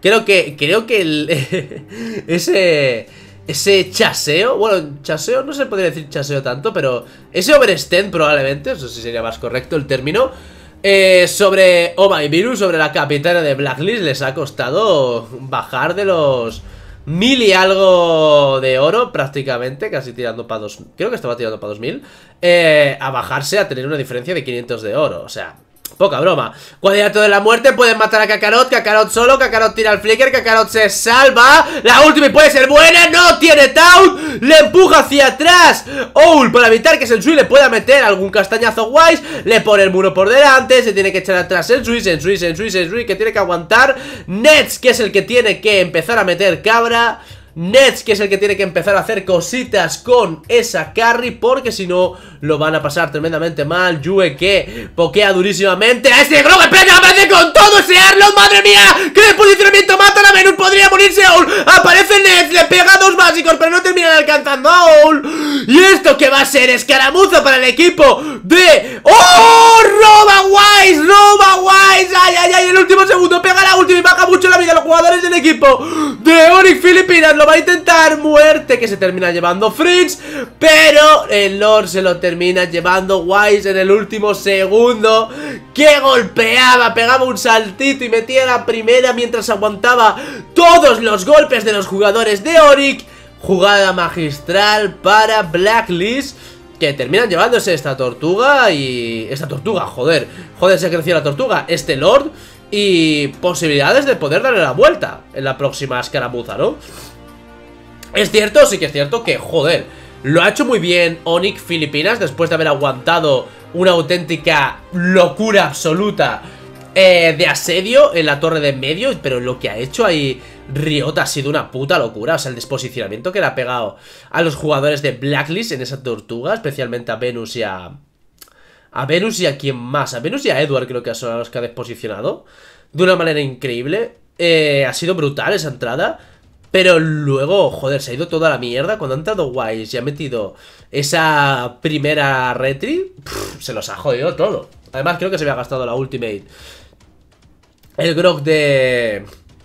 que ese chaseo, bueno, chaseo no se podría decir chaseo tanto, pero ese overextend probablemente, eso sí sería más correcto el término, sobre Oh My Virus, sobre la capitana de Blacklist, les ha costado bajar de los 1000 y algo de oro prácticamente, casi tirando para 2, creo que estaba tirando para 2000, a bajarse a tener una diferencia de 500 de oro, o sea, poca broma. Cuadrilato de la muerte, pueden matar a Kakarot, Kakarot solo, Kakarot tira el flicker, Kakarot se salva, la ultimate puede ser buena, no tiene taunt, le empuja hacia atrás, Owl para evitar que Sensui le pueda meter algún castañazo guays, le pone el muro por delante, se tiene que echar atrás Sensui que tiene que aguantar, Nets que es el que tiene que empezar a meter cabra, Nets, que es el que tiene que empezar a hacer cositas con esa carry, porque si no lo van a pasar tremendamente mal. Yue que pokea durísimamente a ese Grog, espera, aparece con todo ese Arlong, madre mía, qué posicionamiento, matan a Venus, podría morirse Owl, aparece Nets, le pega dos básicos, pero no terminan alcanzando a Owl, y esto que va a ser escaramuza para el equipo de... ¡Oh! ¡Roba Wise! ¡Ay! El último segundo pega la última y baja mucho la vida a los jugadores del equipo de Onyx Filipinas. Lo va a intentar, muerte que se termina llevando Fritz, pero el Lord se lo termina llevando Wise en el último segundo, que golpeaba, pegaba un saltito y metía la primera mientras aguantaba todos los golpes de los jugadores de Onyx. Jugada magistral para Blacklist, que terminan llevándose esta tortuga y... Esta tortuga, joder, se ha crecido la tortuga, este Lord, y posibilidades de poder darle la vuelta en la próxima escaramuza, ¿no? Es cierto, sí que es cierto que, joder, lo ha hecho muy bien Onyx Filipinas después de haber aguantado una auténtica locura absoluta de asedio en la torre de medio, pero lo que ha hecho ahí Riot ha sido una puta locura. O sea, el desposicionamiento que le ha pegado a los jugadores de Blacklist en esa tortuga, especialmente a Venus y a Venus y a quién más, a Venus y a Edward creo que son los que ha desposicionado de una manera increíble. Ha sido brutal esa entrada, pero luego, joder, se ha ido toda la mierda. Cuando ha entrado Wise y ha metido esa primera retry, se los ha jodido todo. Además creo que se había gastado la ultimate el Grog de...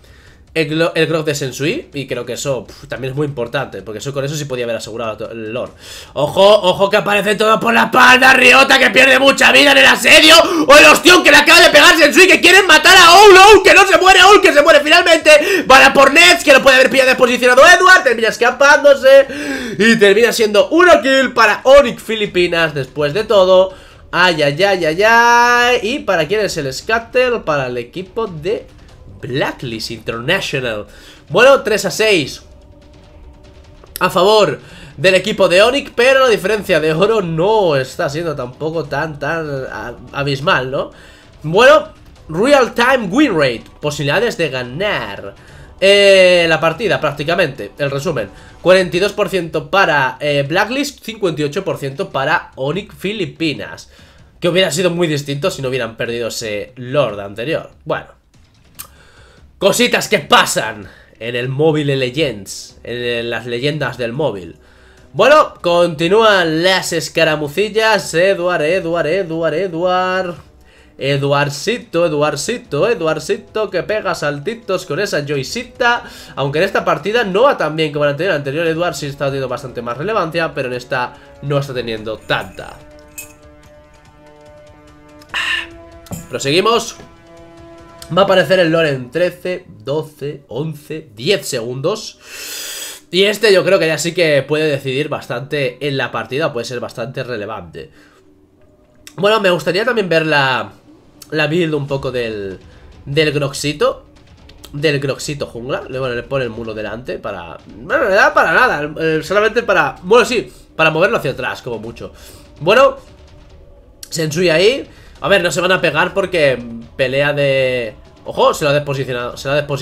El Grog de Sensui, y creo que eso también es muy importante, porque con eso sí podía haber asegurado el Lord. Ojo que aparece todo por la espalda. Ryota que pierde mucha vida en el asedio. O el ostión que le acaba de pegar Sensui, que quieren matar a Owl, que no se muere, Owl que se muere finalmente. Van a por Nets, que lo puede haber pillado desposicionado Edward, termina escapándose y termina siendo 1 kill para Onyx Filipinas después de todo. Ay. ¿Y para quién es el scatter? Para el equipo de Blacklist International. Bueno, 3-6 a favor del equipo de Onyx, pero la diferencia de oro no está siendo tampoco tan abismal, ¿no? Bueno, real time win rate, posibilidades de ganar la partida prácticamente. El resumen: 42% para Blacklist, 58% para Onyx Filipinas. Que hubiera sido muy distinto si no hubieran perdido ese Lord anterior. Bueno, cositas que pasan en el Mobile Legends, en las leyendas del móvil. Bueno, continúan las escaramucillas. Eduardcito que pega saltitos con esa Joycita. Aunque en esta partida no va tan bien como en la anterior. En la anterior Eduard sí está teniendo bastante más relevancia, pero en esta no está teniendo tanta. Proseguimos. Va a aparecer el lore en 13, 12, 11, 10 segundos. Y este yo creo que ya sí que puede decidir bastante en la partida. Puede ser bastante relevante. Bueno, me gustaría también ver la build un poco del Groxito. Del Groxito jungla. Bueno, le pone el muro delante para... Bueno, no le da para nada. Solamente para... Bueno, sí, para moverlo hacia atrás, como mucho. Bueno, Sensui ahí. A ver, no se van a pegar porque pelea de... Ojo, se lo ha desposicionado.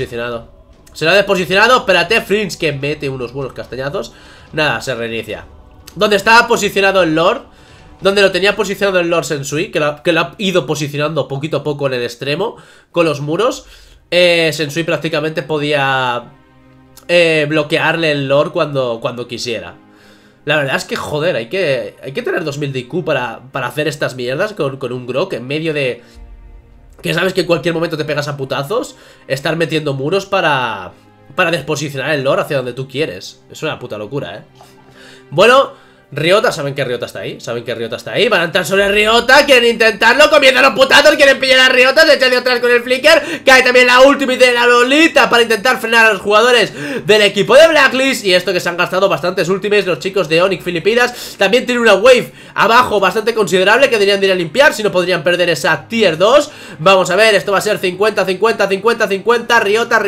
Espérate, Fringe que mete unos buenos castañazos. Nada, se reinicia. Donde estaba posicionado el Lord, donde lo tenía posicionado el Lord Sensui, que lo ha ido posicionando poquito a poco en el extremo, con los muros. Sensui prácticamente podía bloquearle el Lord cuando quisiera. La verdad es que, joder, hay que tener 2000 de IQ para hacer estas mierdas con un Grok en medio de... Que sabes que en cualquier momento te pegas a putazos. Estar metiendo muros para desposicionar el lore hacia donde tú quieres. Es una puta locura, Bueno... Ryota, saben que Ryota está ahí. Van a entrar sobre Ryota, quieren intentarlo. Comienzan los putazos, quieren pillar a Ryota. Se echa de atrás con el flicker. Cae también la ultimate de la Lolita para intentar frenar a los jugadores del equipo de Blacklist. Y esto que se han gastado bastantes ultimates los chicos de Onyx Filipinas. También tiene una wave abajo bastante considerable que deberían de ir a limpiar, si no podrían perder esa tier 2. Vamos a ver, esto va a ser 50, 50, 50, 50. Ryota,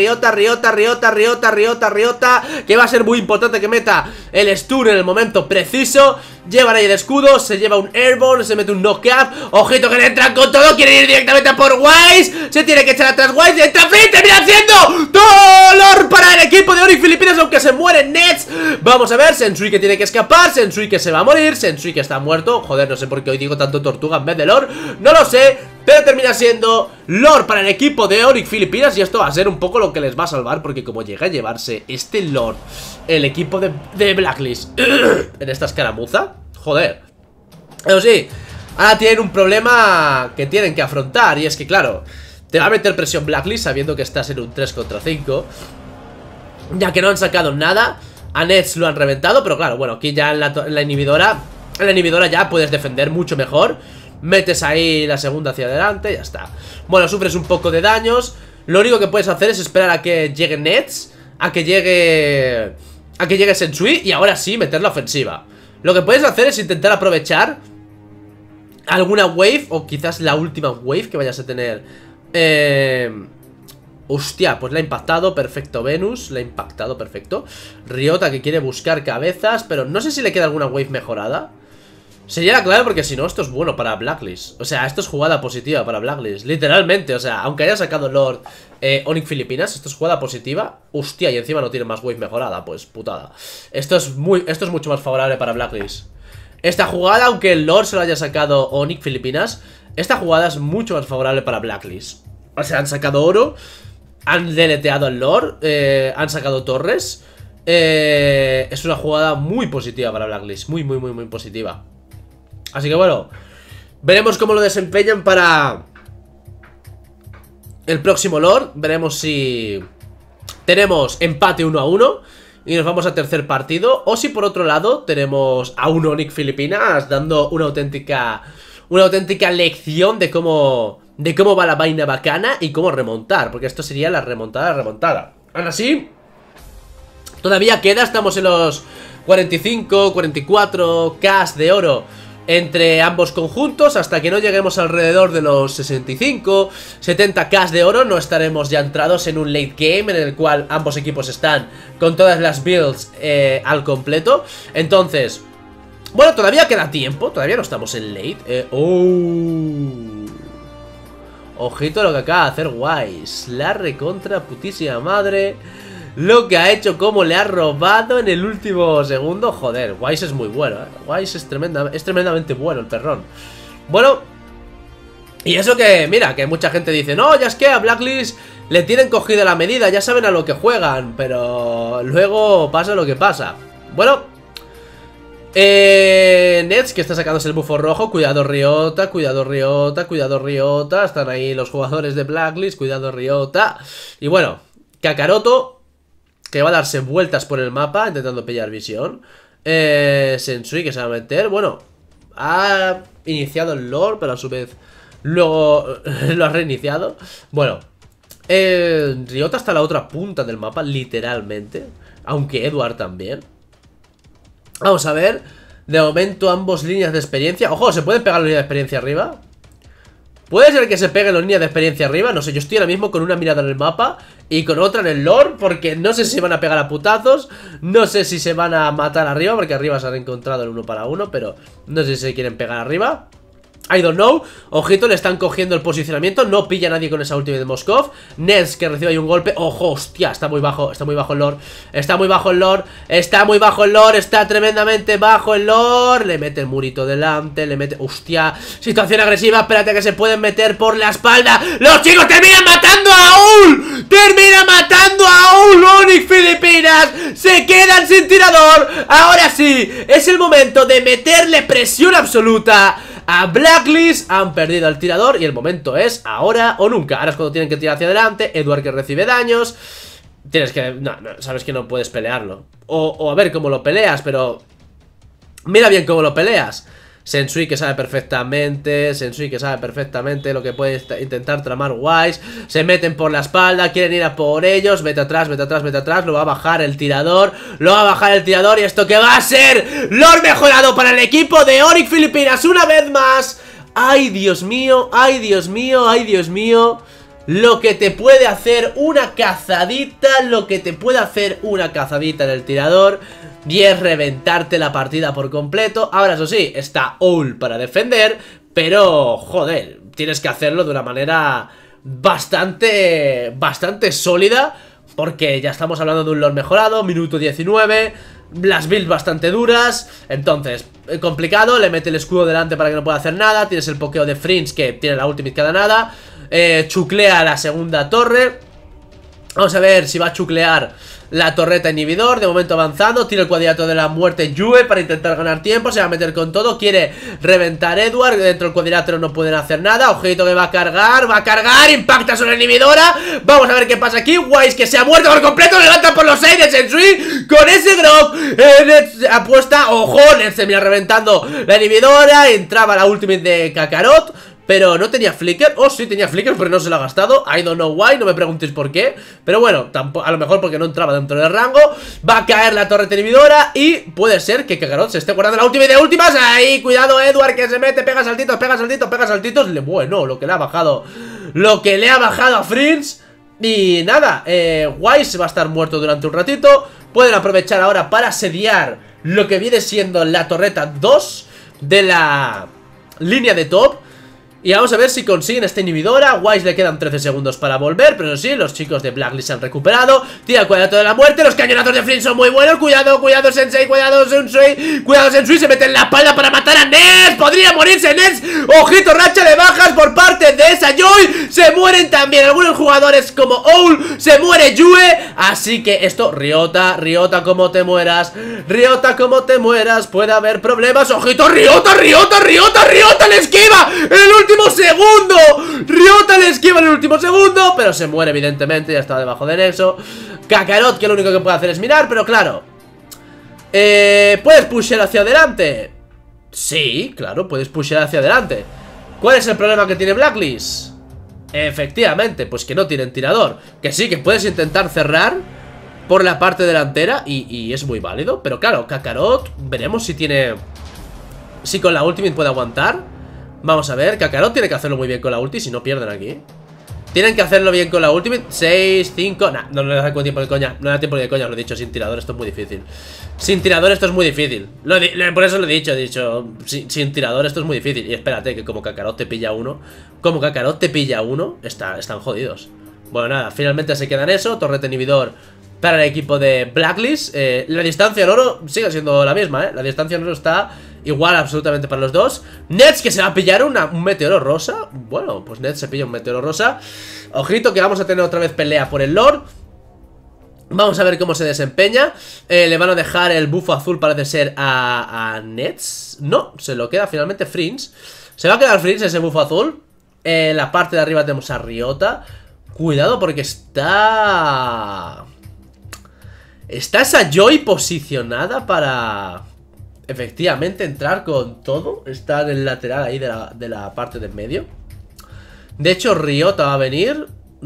que va a ser muy importante que meta el stun en el momento preciso. Llevan ahí el escudo, se lleva un airborne, se mete un knockout. Ojito que le entran con todo, quieren ir directamente por Wise. Se tiene que echar atrás Wise, entra Flint, termina haciendo dolor para el equipo de Onyx Filipinas, aunque se muere Nets. Vamos a ver, Sensui que tiene que escapar, Sensui que se va a morir, Sensui que está muerto. Joder, no sé por qué hoy digo tanto tortuga en vez de lore, no lo sé, pero termina siendo lore para el equipo de Onyx Filipinas. Y esto va a ser un poco lo que les va a salvar, porque como llega a llevarse este lore el equipo de Blacklist en esta escaramuza, joder. Pero sí, ahora tienen un problema que tienen que afrontar. Y es que claro, te va a meter presión Blacklist sabiendo que estás en un 3 contra 5, ya que no han sacado nada. A Nets lo han reventado, pero claro, bueno, aquí ya en la inhibidora ya puedes defender mucho mejor. Metes ahí la segunda hacia adelante y ya está. Bueno, sufres un poco de daños. Lo único que puedes hacer es esperar a que llegue Nets, a que llegue Sensui, y ahora sí meter la ofensiva. Lo que puedes hacer es intentar aprovechar alguna wave, o quizás la última wave que vayas a tener. Hostia, pues la ha impactado, perfecto Venus, la ha impactado, perfecto. Ryota que quiere buscar cabezas, pero no sé si le queda alguna wave mejorada. Sería la clave, porque si no, esto es bueno para Blacklist. O sea, esto es jugada positiva para Blacklist, literalmente. O sea, aunque haya sacado Lord Onyx Filipinas, esto es jugada positiva. Hostia, y encima no tiene más wave mejorada, pues putada. Esto es mucho más favorable para Blacklist. Esta jugada, aunque el Lord se lo haya sacado Onyx Filipinas, esta jugada es mucho más favorable para Blacklist. O sea, han sacado oro, han deleteado el Lord, han sacado torres. Es una jugada muy positiva para Blacklist, muy positiva. Así que bueno, veremos cómo lo desempeñan para el próximo Lord. Veremos si tenemos empate 1-1 y nos vamos a tercer partido, o si por otro lado tenemos a un Onyx Filipinas dando una auténtica lección de cómo va la vaina bacana y cómo remontar, porque esto sería la remontada. Aún así, todavía queda, estamos en los 45, 44k de oro entre ambos conjuntos. Hasta que no lleguemos alrededor de los 65, 70k de oro, no estaremos ya entrados en un late game en el cual ambos equipos están con todas las builds al completo. Entonces, bueno, todavía queda tiempo, todavía no estamos en late. Ojito lo que acaba de hacer Wise, la recontra putísima madre. Lo que ha hecho, cómo le ha robado en el último segundo. Joder, Wise es muy bueno, Wise es tremendamente bueno el perrón. Bueno, y eso que, mira, que mucha gente dice, no, ya es que a Blacklist le tienen cogida la medida, ya saben a lo que juegan, pero luego pasa lo que pasa. Bueno, Nets que está sacándose el bufo rojo. Cuidado Ryota, cuidado Ryota, cuidado Ryota. Están ahí los jugadores de Blacklist, cuidado Ryota. Y bueno, Kakaroto que va a darse vueltas por el mapa intentando pillar visión. Sensui que se va a meter. Bueno, ha iniciado el lore, pero a su vez luego lo ha reiniciado. Bueno, Ryota está a la otra punta del mapa, literalmente, aunque Edward también. Vamos a ver. De momento ambos líneas de experiencia. Ojo, ¿se pueden pegar la línea de experiencia arriba? ¿Puede ser que se peguen las líneas de experiencia arriba? No sé, yo estoy ahora mismo con una mirada en el mapa y con otra en el lore, porque no sé si se van a pegar a putazos, no sé si se van a matar arriba, porque arriba se han encontrado el 1 para 1, pero no sé si se quieren pegar arriba. I don't know. Ojito, le están cogiendo el posicionamiento. No pilla a nadie con esa ultimate de Moskov. Nets que recibe ahí un golpe. Ojo, hostia, está muy bajo el lore. Está muy bajo el lore. Está muy bajo el lore. Está tremendamente bajo el lore. Le mete el murito delante. Le mete... Hostia, situación agresiva. Espérate que se pueden meter por la espalda. Los chicos terminan matando a Aul. Terminan matando a Aul. Onyx Filipinas se quedan sin tirador. Ahora sí, es el momento de meterle presión absoluta a Blacklist. Han perdido el tirador y el momento es ahora o nunca. Ahora es cuando tienen que tirar hacia adelante. Edward que recibe daños. Tienes que... No, sabes que no puedes pelearlo. O a ver cómo lo peleas, pero... Mira bien cómo lo peleas. Sensui que sabe perfectamente. Sensui que sabe perfectamente lo que puede intentar tramar Wise. Se meten por la espalda, quieren ir a por ellos. Vete atrás, vete atrás, vete atrás. Lo va a bajar el tirador. Lo va a bajar el tirador. Y esto que va a ser lore mejorado para el equipo de Onyx Filipinas una vez más. Ay, Dios mío, ay, Dios mío, ay, Dios mío. Lo que te puede hacer una cazadita. Lo que te puede hacer una cazadita en el tirador. Y es reventarte la partida por completo. Ahora eso sí, está Aul para defender. Pero, joder, tienes que hacerlo de una manera bastante sólida. Porque ya estamos hablando de un lore mejorado. Minuto 19. Las builds bastante duras. Entonces, complicado. Le mete el escudo delante para que no pueda hacer nada. Tienes el pokeo de Fringe que tiene la ultimate cada nada. Chuclea la segunda torre. Vamos a ver si va a chuclear la torreta inhibidor. De momento avanzando. Tira el cuadrilátero de la muerte Yue para intentar ganar tiempo. Se va a meter con todo. Quiere reventar Edward. Dentro del cuadrilátero no pueden hacer nada. Ojito que va a cargar. Va a cargar. Impacta sobre la inhibidora. Vamos a ver qué pasa aquí. Wise que se ha muerto por completo. Levanta por los aires Sensui. Con ese grog. Nets apuesta. Ojo. Nets se mira reventando la inhibidora. Entraba la ultimate de Kakarot. Pero no tenía flicker. Oh, sí, tenía flicker, pero no se lo ha gastado. I don't know why, no me preguntéis por qué. Pero bueno, a lo mejor porque no entraba dentro del rango. Va a caer la torre inhibidora. Y puede ser que Kakarot se esté guardando la última de últimas. Ahí, cuidado Edward que se mete. Pega saltitos, pega saltitos, pega saltitos. Bueno, lo que le ha bajado. Lo que le ha bajado a Fringe. Y nada, Wise va a estar muerto durante un ratito. Pueden aprovechar ahora para asediar lo que viene siendo la torreta 2 de la línea de top. Y vamos a ver si consiguen esta inhibidora. Wise le quedan 13 segundos para volver. Pero sí, los chicos de Blacklist se han recuperado. Tira el cuadrado de la muerte. Los cañonazos de Flynn son muy buenos. Cuidado, cuidado Sensei, cuidado Sensei. Cuidado Sensei, se mete en la espalda para matar a Nets. Podría morirse Nets. Ojito, racha de bajas por parte de esa Joy. Se mueren también algunos jugadores como Aul. Se muere Yue. Así que esto, Ryota, como te mueras. Ryota, como te mueras. Puede haber problemas. Ojito, Ryota le esquiva. El último segundo. Ryota le esquiva en el último segundo. Pero se muere evidentemente, ya estaba debajo de Nexo. Kakarot que lo único que puede hacer es mirar. Pero claro, ¿puedes pushear hacia adelante? Sí, claro, puedes pushear hacia adelante. ¿Cuál es el problema que tiene Blacklist? Efectivamente, pues que no tienen tirador. Que sí, que puedes intentar cerrar por la parte delantera y es muy válido. Pero claro, Kakarot, veremos si tiene... Si con la ultimate puede aguantar. Vamos a ver, Kakarot tiene que hacerlo muy bien con la ulti, si no pierden aquí. Tienen que hacerlo bien con la ultimate. 6, 5, no le da tiempo de coña. No le da tiempo de coña, lo he dicho, sin tirador esto es muy difícil. Sin tirador esto es muy difícil. Por eso lo he dicho, sin tirador esto es muy difícil. Y espérate, que como Kakarot te pilla uno. Como Kakarot te pilla uno, están jodidos. Bueno, nada, finalmente se quedan eso. Torreta inhibidor para el equipo de Blacklist. La distancia en oro sigue siendo la misma, La distancia en oro está igual absolutamente para los dos. Nets que se va a pillar un meteoro rosa. Bueno, pues Nets se pilla un meteoro rosa. Ojito que vamos a tener otra vez pelea por el Lord. Vamos a ver cómo se desempeña. Le van a dejar el bufo azul, parece ser, a Nets. No, se lo queda finalmente Fringe. Se va a quedar Fringe ese bufo azul. En la parte de arriba tenemos a Ryota. Cuidado porque está esa Joy posicionada para... Efectivamente, entrar con todo. Está en el lateral ahí de la parte del medio. De hecho, Ryota va a venir.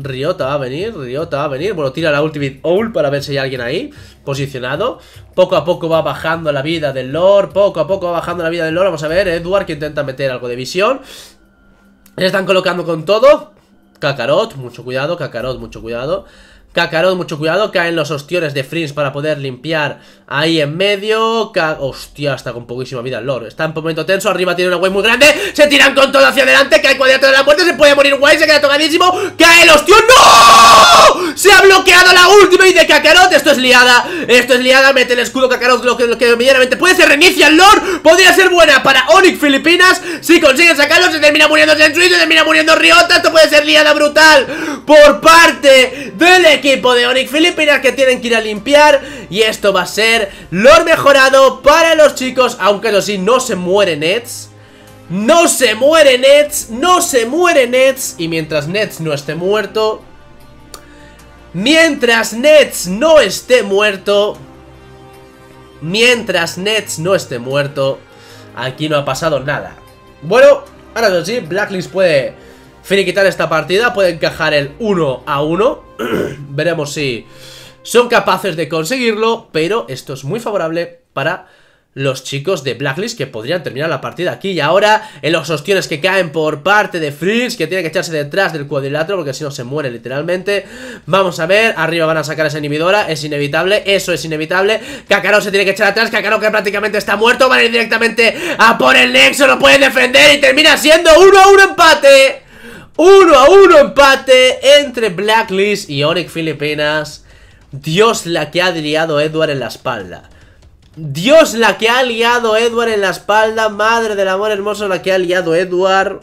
Bueno, tira la ultimate Aul para ver si hay alguien ahí posicionado. Poco a poco va bajando la vida del Lord. Vamos a ver, Edward que intenta meter algo de visión. Se están colocando con todo. Kakarot, mucho cuidado. Kakarot, mucho cuidado, caen los ostiones de Freeze para poder limpiar ahí en medio. Hostia, está con poquísima vida el Lord. Está en un momento tenso, arriba tiene una wave muy grande. Se tiran con todo hacia adelante, cae cuadrilátero de la muerte, se puede morir Wise, se queda tocadísimo. Cae el ostión, ¡no! Se ha bloqueado la última y de Kakarot. Esto es liada, mete el escudo Kakarot, lo que medianamente puede, se reinicia el Lord. Podría ser buena para Onyx Filipinas. Si consiguen sacarlo, se termina muriendo Sensui, se termina muriendo Ryota. Esto puede ser liada brutal por parte del equipo de Onyx Filipinas, que tienen que ir a limpiar. Y esto va a ser Lord mejorado para los chicos. Aunque eso sí, no se muere Nets. No se muere Nets. No se muere Nets. Y mientras Nets no esté muerto, mientras Nets no esté muerto, aquí no ha pasado nada. Bueno, ahora eso sí, Blacklist puede finiquitar esta partida, puede encajar el 1-1. Veremos si son capaces de conseguirlo, pero esto es muy favorable para los chicos de Blacklist, que podrían terminar la partida aquí y ahora. En los ostiones que caen por parte de Freeze, que tiene que echarse detrás del cuadrilátero, porque si no se muere literalmente. Vamos a ver, arriba van a sacar esa inhibidora, es inevitable, eso es inevitable. Kakarot se tiene que echar atrás, Kakarot que prácticamente está muerto, van a ir directamente a por el Nexo, lo pueden defender y termina siendo 1-1 empate. 1-1 empate entre Blacklist y Onyx Filipinas. Dios, la que ha liado Edward en la espalda. Dios, la que ha liado Edward en la espalda. Madre del amor hermoso, la que ha liado Edward.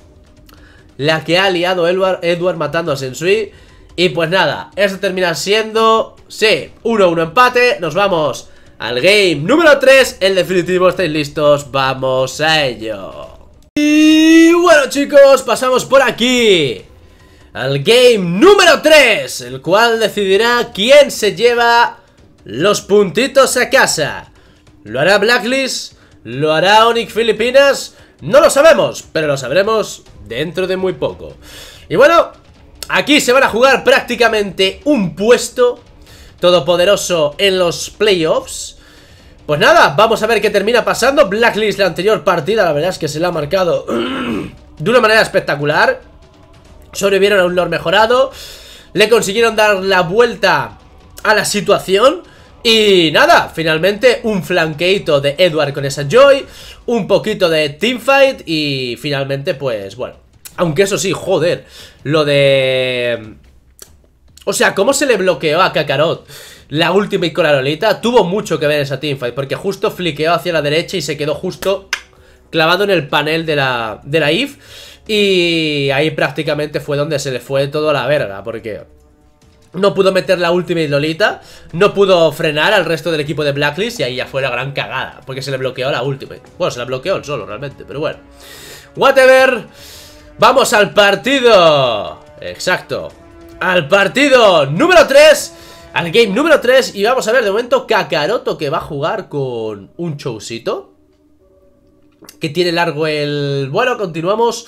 La que ha liado Edward matando a Sensui. Y pues nada, esto termina siendo, sí, 1-1 empate. Nos vamos al game número 3, el definitivo. ¿Estáis listos? Vamos a ello. Y bueno chicos, pasamos por aquí al game número 3, el cual decidirá quién se lleva los puntitos a casa. ¿Lo hará Blacklist? ¿Lo hará Onyx Filipinas? No lo sabemos, pero lo sabremos dentro de muy poco. Y bueno, aquí se van a jugar prácticamente un puesto todopoderoso en los playoffs. Pues nada, vamos a ver qué termina pasando. Blacklist, la anterior partida, la verdad es que se la ha marcado de una manera espectacular. Sobrevivieron a un Lord mejorado, le consiguieron dar la vuelta a la situación. Y nada, finalmente un flanqueito de Edward con esa Joy, un poquito de teamfight y finalmente pues bueno. Aunque eso sí, joder, lo de... O sea, cómo se le bloqueó a Kakarot la ultimate con la Lolita, tuvo mucho que ver esa teamfight, porque justo fliqueó hacia la derecha y se quedó justo clavado en el panel de la Eve. Y ahí prácticamente fue donde se le fue todo a la verga, porque no pudo meter la ultimate Lolita, no pudo frenar al resto del equipo de Blacklist y ahí ya fue la gran cagada, porque se le bloqueó la ultimate. Bueno, se la bloqueó él solo realmente, pero bueno. Whatever. Vamos al partido. Exacto. Al partido número 3. Al game número 3. Y vamos a ver de momento Kakaroto, que va a jugar con un Chousito, que tiene largo el... Bueno, continuamos.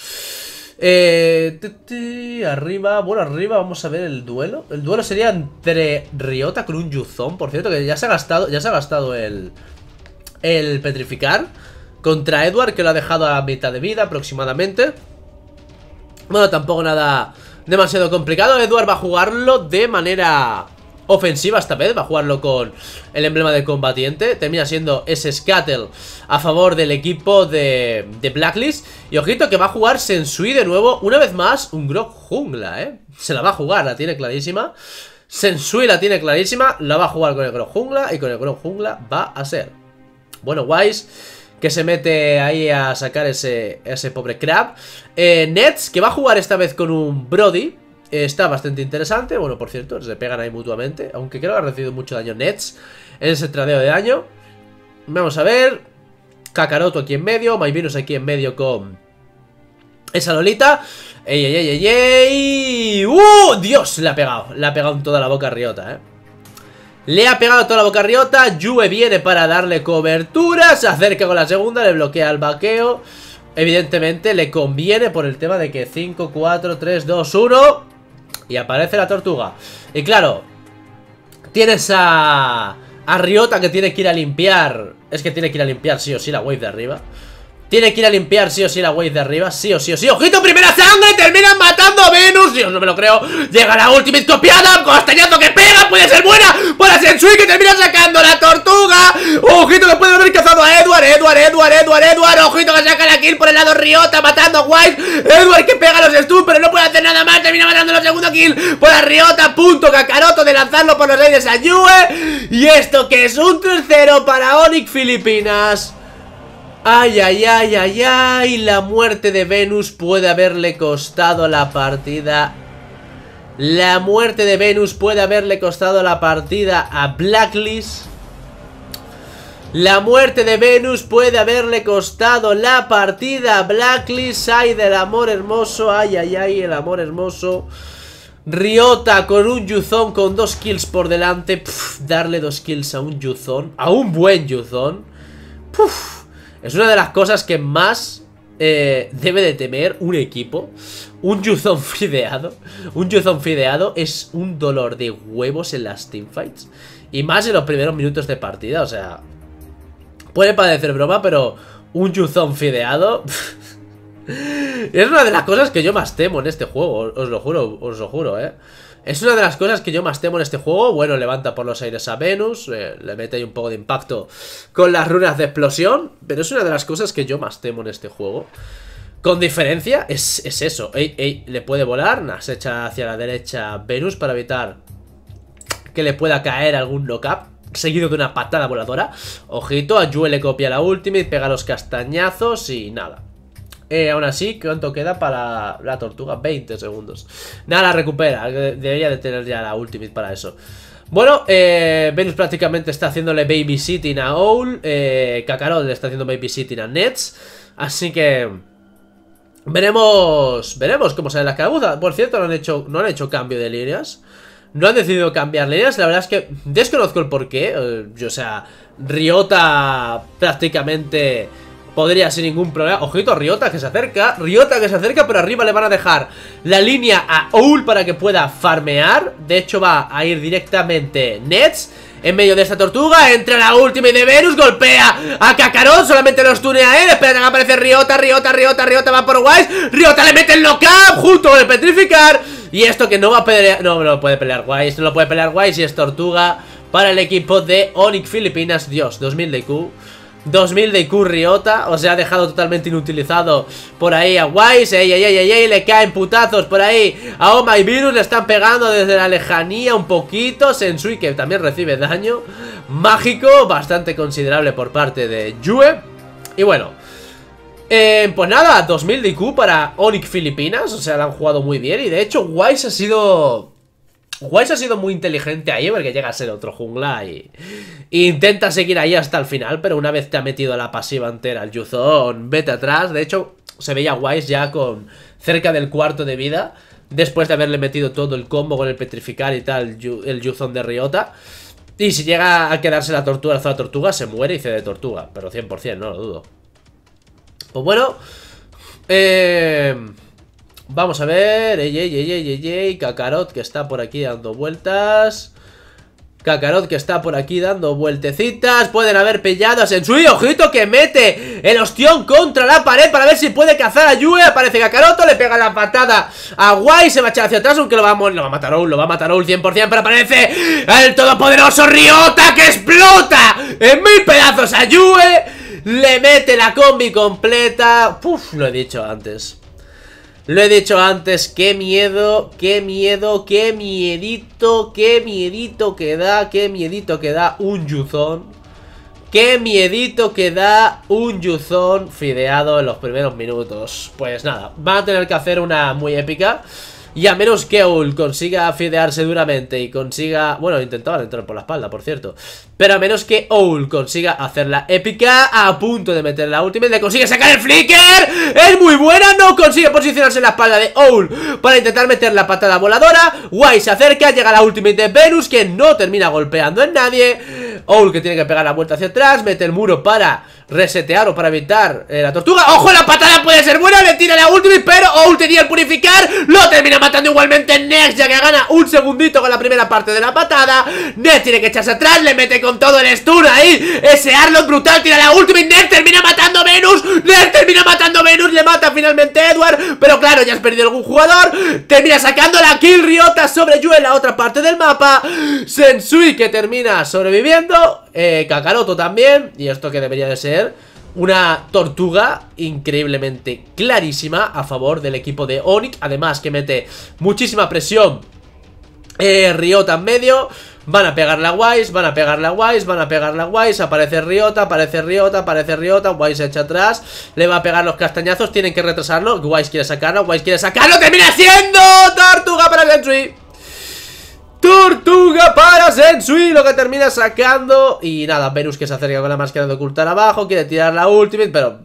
Arriba, bueno, arriba vamos a ver el duelo. El duelo sería entre Ryota con un Yuzon, por cierto, que ya se ha gastado el petrificar contra Edward, que lo ha dejado a mitad de vida aproximadamente. Bueno, tampoco nada demasiado complicado. Edward va a jugarlo de manera ofensiva esta vez, va a jugarlo con el emblema de combatiente. Termina siendo ese Scuttle a favor del equipo de Blacklist. Y ojito que va a jugar Sensui de nuevo, una vez más, un Grog jungla, se la va a jugar, la tiene clarísima. Sensui la tiene clarísima, la va a jugar con el Grog jungla. Y con el Grog jungla va a ser, bueno, Wise, que se mete ahí a sacar ese pobre Crab. Nets, que va a jugar esta vez con un Brody. Está bastante interesante. Bueno, por cierto, se pegan ahí mutuamente, aunque creo que ha recibido mucho daño Nets en ese tradeo de daño. Vamos a ver. Kakaroto aquí en medio, Myvirus aquí en medio con esa Lolita. ¡Ey, ey, ey, ey, ey! ¡Dios! Le ha pegado en toda la boca a Ryota, Le ha pegado toda la boca a Ryota. Yue viene para darle cobertura. Se acerca con la segunda, le bloquea el vaqueo. Evidentemente le conviene por el tema de que 5, 4, 3, 2, 1. Y aparece la tortuga. Y claro, tienes a Ryota, que tiene que ir a limpiar. Es que tiene que ir a limpiar sí o sí la wave de arriba. Tiene que ir a limpiar sí o sí la wave de arriba. Sí o sí o sí. ¡Ojito! ¡Primera sangre! ¡Terminan matando a Venus! Dios, no me lo creo. Llega la ultimate copiada. Castañazo que pega. Puede ser buena para Sensui, que termina sacando la tortuga. ¡Ojito! Que puede haber cazado a Edward. Edward. ¡Ojito! Que saca la kill por el lado Ryota, matando a White. Edward que pega los stuns, pero no puede hacer nada más. Termina matando la segunda kill por la Ryota. Punto Kakaroto de lanzarlo por los aires a Yue. Y esto que es un 3-0 para Onyx Filipinas. Ay, ay, ay, ay, ay. La muerte de Venus puede haberle costado la partida. La muerte de Venus puede haberle costado la partida a Blacklist. La muerte de Venus puede haberle costado la partida a Blacklist. Ay, del amor hermoso. Ay, ay, ay, el amor hermoso. Ryota con un Yuzon con 2 kills por delante. Darle 2 kills a un Yuzon, a un buen Yuzon. Es una de las cosas que más debe de temer un equipo. Un Yuzon fideado. Un Yuzon fideado es un dolor de huevos en las teamfights. Y más en los primeros minutos de partida. O sea, puede parecer broma, pero un Yuzon fideado es una de las cosas que yo más temo en este juego. Os lo juro, Es una de las cosas que yo más temo en este juego. Bueno, levanta por los aires a Venus, le mete ahí un poco de impacto con las runas de explosión, pero es una de las cosas que yo más temo en este juego. Con diferencia, es eso. Le puede volar, se echa hacia la derecha Venus para evitar que le pueda caer algún knock-up, seguido de una patada voladora. Ojito, a Yue le copia la ultimate, pega los castañazos y nada. Aún así, ¿cuánto queda para la tortuga? 20 segundos. Nada, la recupera. Debería de tener ya la ultimate para eso. Bueno, Venus prácticamente está haciéndole babysitting a Owl. Kakarot le está haciendo babysitting a Nets. Así que veremos cómo sale la escaramuza. Por cierto, no han hecho cambio de líneas. No han decidido cambiar líneas. La verdad es que desconozco el porqué. O sea, Ryota prácticamente podría sin ningún problema. Ojito, Ryota que se acerca, pero arriba le van a dejar la línea a Owl para que pueda farmear. De hecho va a ir directamente Nets en medio de esta tortuga. Entra la ultimate de Venus, golpea a Kakarot, solamente lo stunea a él. Espera que aparece Ryota va por Wise. Ryota le mete el knockup junto con el petrificar. Y esto que no va a pelear, no lo puede pelear Wise, no lo puede pelear Wise. Y es tortuga para el equipo de Onyx Filipinas. Dios, 2000 de IQ. 2000 de IQ Ryota, o sea, ha dejado totalmente inutilizado por ahí a Wise. Le caen putazos por ahí a Oma y Virus, le están pegando desde la lejanía un poquito. Sensui que también recibe daño mágico bastante considerable por parte de Yue. Y bueno, pues nada, 2000 de IQ para Onyx Filipinas, o sea, la han jugado muy bien. Y de hecho Wise ha sido muy inteligente ahí, porque llega a ser otro jungla y intenta seguir ahí hasta el final. Pero una vez te ha metido la pasiva entera el Yuzon, vete atrás. De hecho, se veía Wise ya con cerca del cuarto de vida, después de haberle metido todo el combo con el petrificar y tal, el Yuzon de Ryota. Y si llega a quedarse la tortuga, se muere y cede tortuga. Pero 100%, no lo dudo. Pues bueno, vamos a ver. Kakarot que está por aquí dando vueltas. Kakarot que está por aquí dando vueltecitas. Pueden haber pillado a Sensui. Ojito que mete el ostión contra la pared para ver si puede cazar a Yue. Aparece Kakaroto, le pega la patada a Wise. Se va a echar hacia atrás, aunque lo va a matar Owl. Lo va a matar Owl 100%, pero aparece el todopoderoso Ryota que explota en 1000 pedazos a Yue. Le mete la combi completa. Lo he dicho antes. Qué miedo, qué miedito que da un Yuzon. Qué miedito que da un Yuzon fideado en los primeros minutos. Pues nada, van a tener que hacer una muy épica. Y a menos que Owl consiga fidearse duramente y consiga... Bueno, intentaban entrar por la espalda, por cierto. Pero a menos que Owl consiga hacer la épica, a punto de meter la ultimate, le consigue sacar el flicker. Es muy buena, no consigue posicionarse en la espalda de Owl para intentar meter la patada voladora. Wise se acerca, llega la ultimate de Venus, que no termina golpeando en nadie. Owl que tiene que pegar la vuelta hacia atrás, mete el muro para resetear o para evitar la tortuga. ¡Ojo! La patada puede ser buena, le tira la ultimate, pero Owl tenía el purificar, lo termina matando igualmente Nex, ya que gana un segundito con la primera parte de la patada. Nex tiene que echarse atrás, le mete con todo el stun ahí, ese Arlott brutal, tira la ultimate, Nex termina matando a Venus, Nex termina matando a Venus, le mata finalmente a Edward, pero claro, ya has perdido algún jugador, termina sacando la kill Ryota sobre Yu en la otra parte del mapa, Sensui que termina sobreviviendo, Kakaroto también, y esto que debería de ser una tortuga increíblemente clarísima a favor del equipo de Onyx. Además que mete muchísima presión Ryota en medio. Van a pegarle a Wise, van a pegarle a Wise, van a pegarle a Wise. Aparece Ryota, aparece Ryota, aparece Ryota. Wise se echa atrás, le va a pegar los castañazos. Tienen que retrasarlo, Wise quiere sacarlo, Wise quiere sacarlo. ¡Termina siendo tortuga para Sensui! Tortuga para Sensui, lo que termina sacando. Y nada, Venus que se acerca con la máscara de ocultar abajo, quiere tirar la ultimate, pero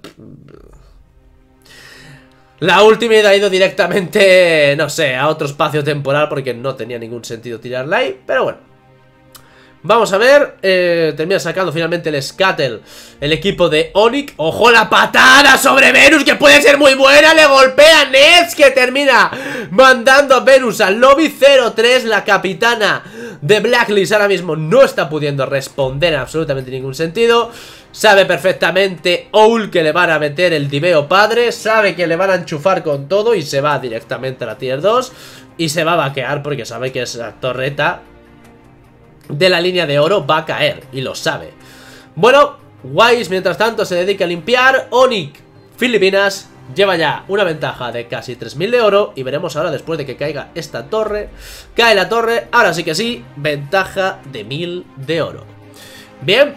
la ultimate ha ido directamente, no sé, a otro espacio temporal, porque no tenía ningún sentido tirarla ahí. Pero bueno, vamos a ver, termina sacando finalmente el Scuttle el equipo de Onyx. ¡Ojo la patada sobre Venus, que puede ser muy buena! Le golpea a Nets, que termina mandando a Venus al lobby 0-3. La capitana de Blacklist ahora mismo no está pudiendo responder en absolutamente ningún sentido. Sabe perfectamente Owl que le van a meter el diveo padre, sabe que le van a enchufar con todo y se va directamente a la tier 2. Y se va a vaquear porque sabe que esa torreta de la línea de oro va a caer, y lo sabe. Bueno, Wise mientras tanto se dedica a limpiar. Onyx Filipinas lleva ya una ventaja de casi 3000 de oro. Y veremos ahora, después de que caiga esta torre, cae la torre, ahora sí que sí, ventaja de 1000 de oro. Bien,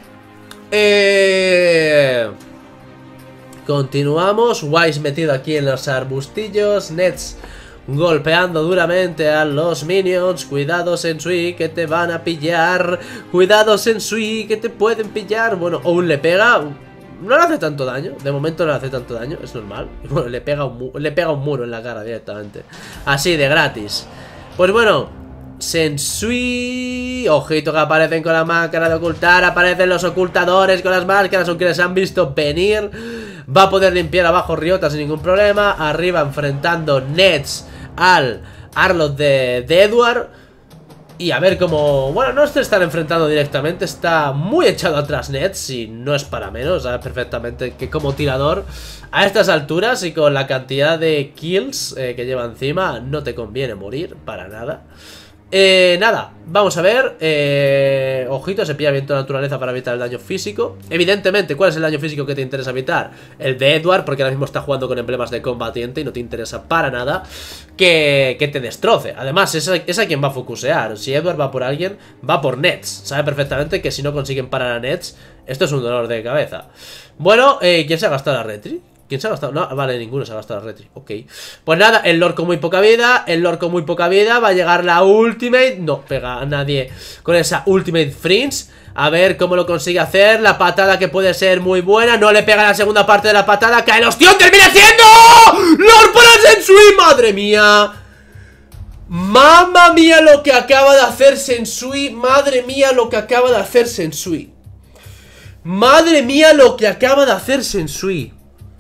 continuamos. Wise metido aquí en los arbustillos, Nets golpeando duramente a los minions. Cuidado Sensui, que te van a pillar. Cuidado Sensui, que te pueden pillar. Bueno, Owl le pega, no le hace tanto daño. De momento no le hace tanto daño, es normal. Bueno, le pega un muro en la cara directamente, así de gratis. Pues bueno, Sensui, ojito que aparecen con la máscara de ocultar. Aparecen los ocultadores con las máscaras, aunque les han visto venir. Va a poder limpiar abajo Ryota sin ningún problema. Arriba enfrentando Nets al Arlott de Edward. Y a ver cómo... Bueno, no se están enfrentando directamente, está muy echado atrás Nets, y no es para menos. Sabe perfectamente que como tirador a estas alturas y con la cantidad de kills que lleva encima, no te conviene morir para nada. Nada, vamos a ver. Ojito, se pilla viento de naturaleza para evitar el daño físico. Evidentemente, ¿cuál es el daño físico que te interesa evitar? El de Edward, porque ahora mismo está jugando con emblemas de combatiente y no te interesa para nada que te destroce. Además, es a quien va a focusear. Si Edward va por alguien, va por Nets. Sabe perfectamente que si no consiguen parar a Nets, esto es un dolor de cabeza. Bueno, ¿quién se ha gastado la retri? ¿Quién se ha gastado? No, vale, ninguno se ha gastado la retri. Ok. Pues nada, el Lord con muy poca vida. El Lord con muy poca vida. Va a llegar la ultimate. No pega a nadie con esa ultimate Fringe. A ver cómo lo consigue hacer. La patada que puede ser muy buena. No le pega la segunda parte de la patada. Cae el ostión. ¡Termina siendo Lord para Sensui! ¡Madre mía! ¡Mamma mía lo que acaba de hacer Sensui! ¡Madre mía lo que acaba de hacer Sensui! ¡Madre mía lo que acaba de hacer Sensui!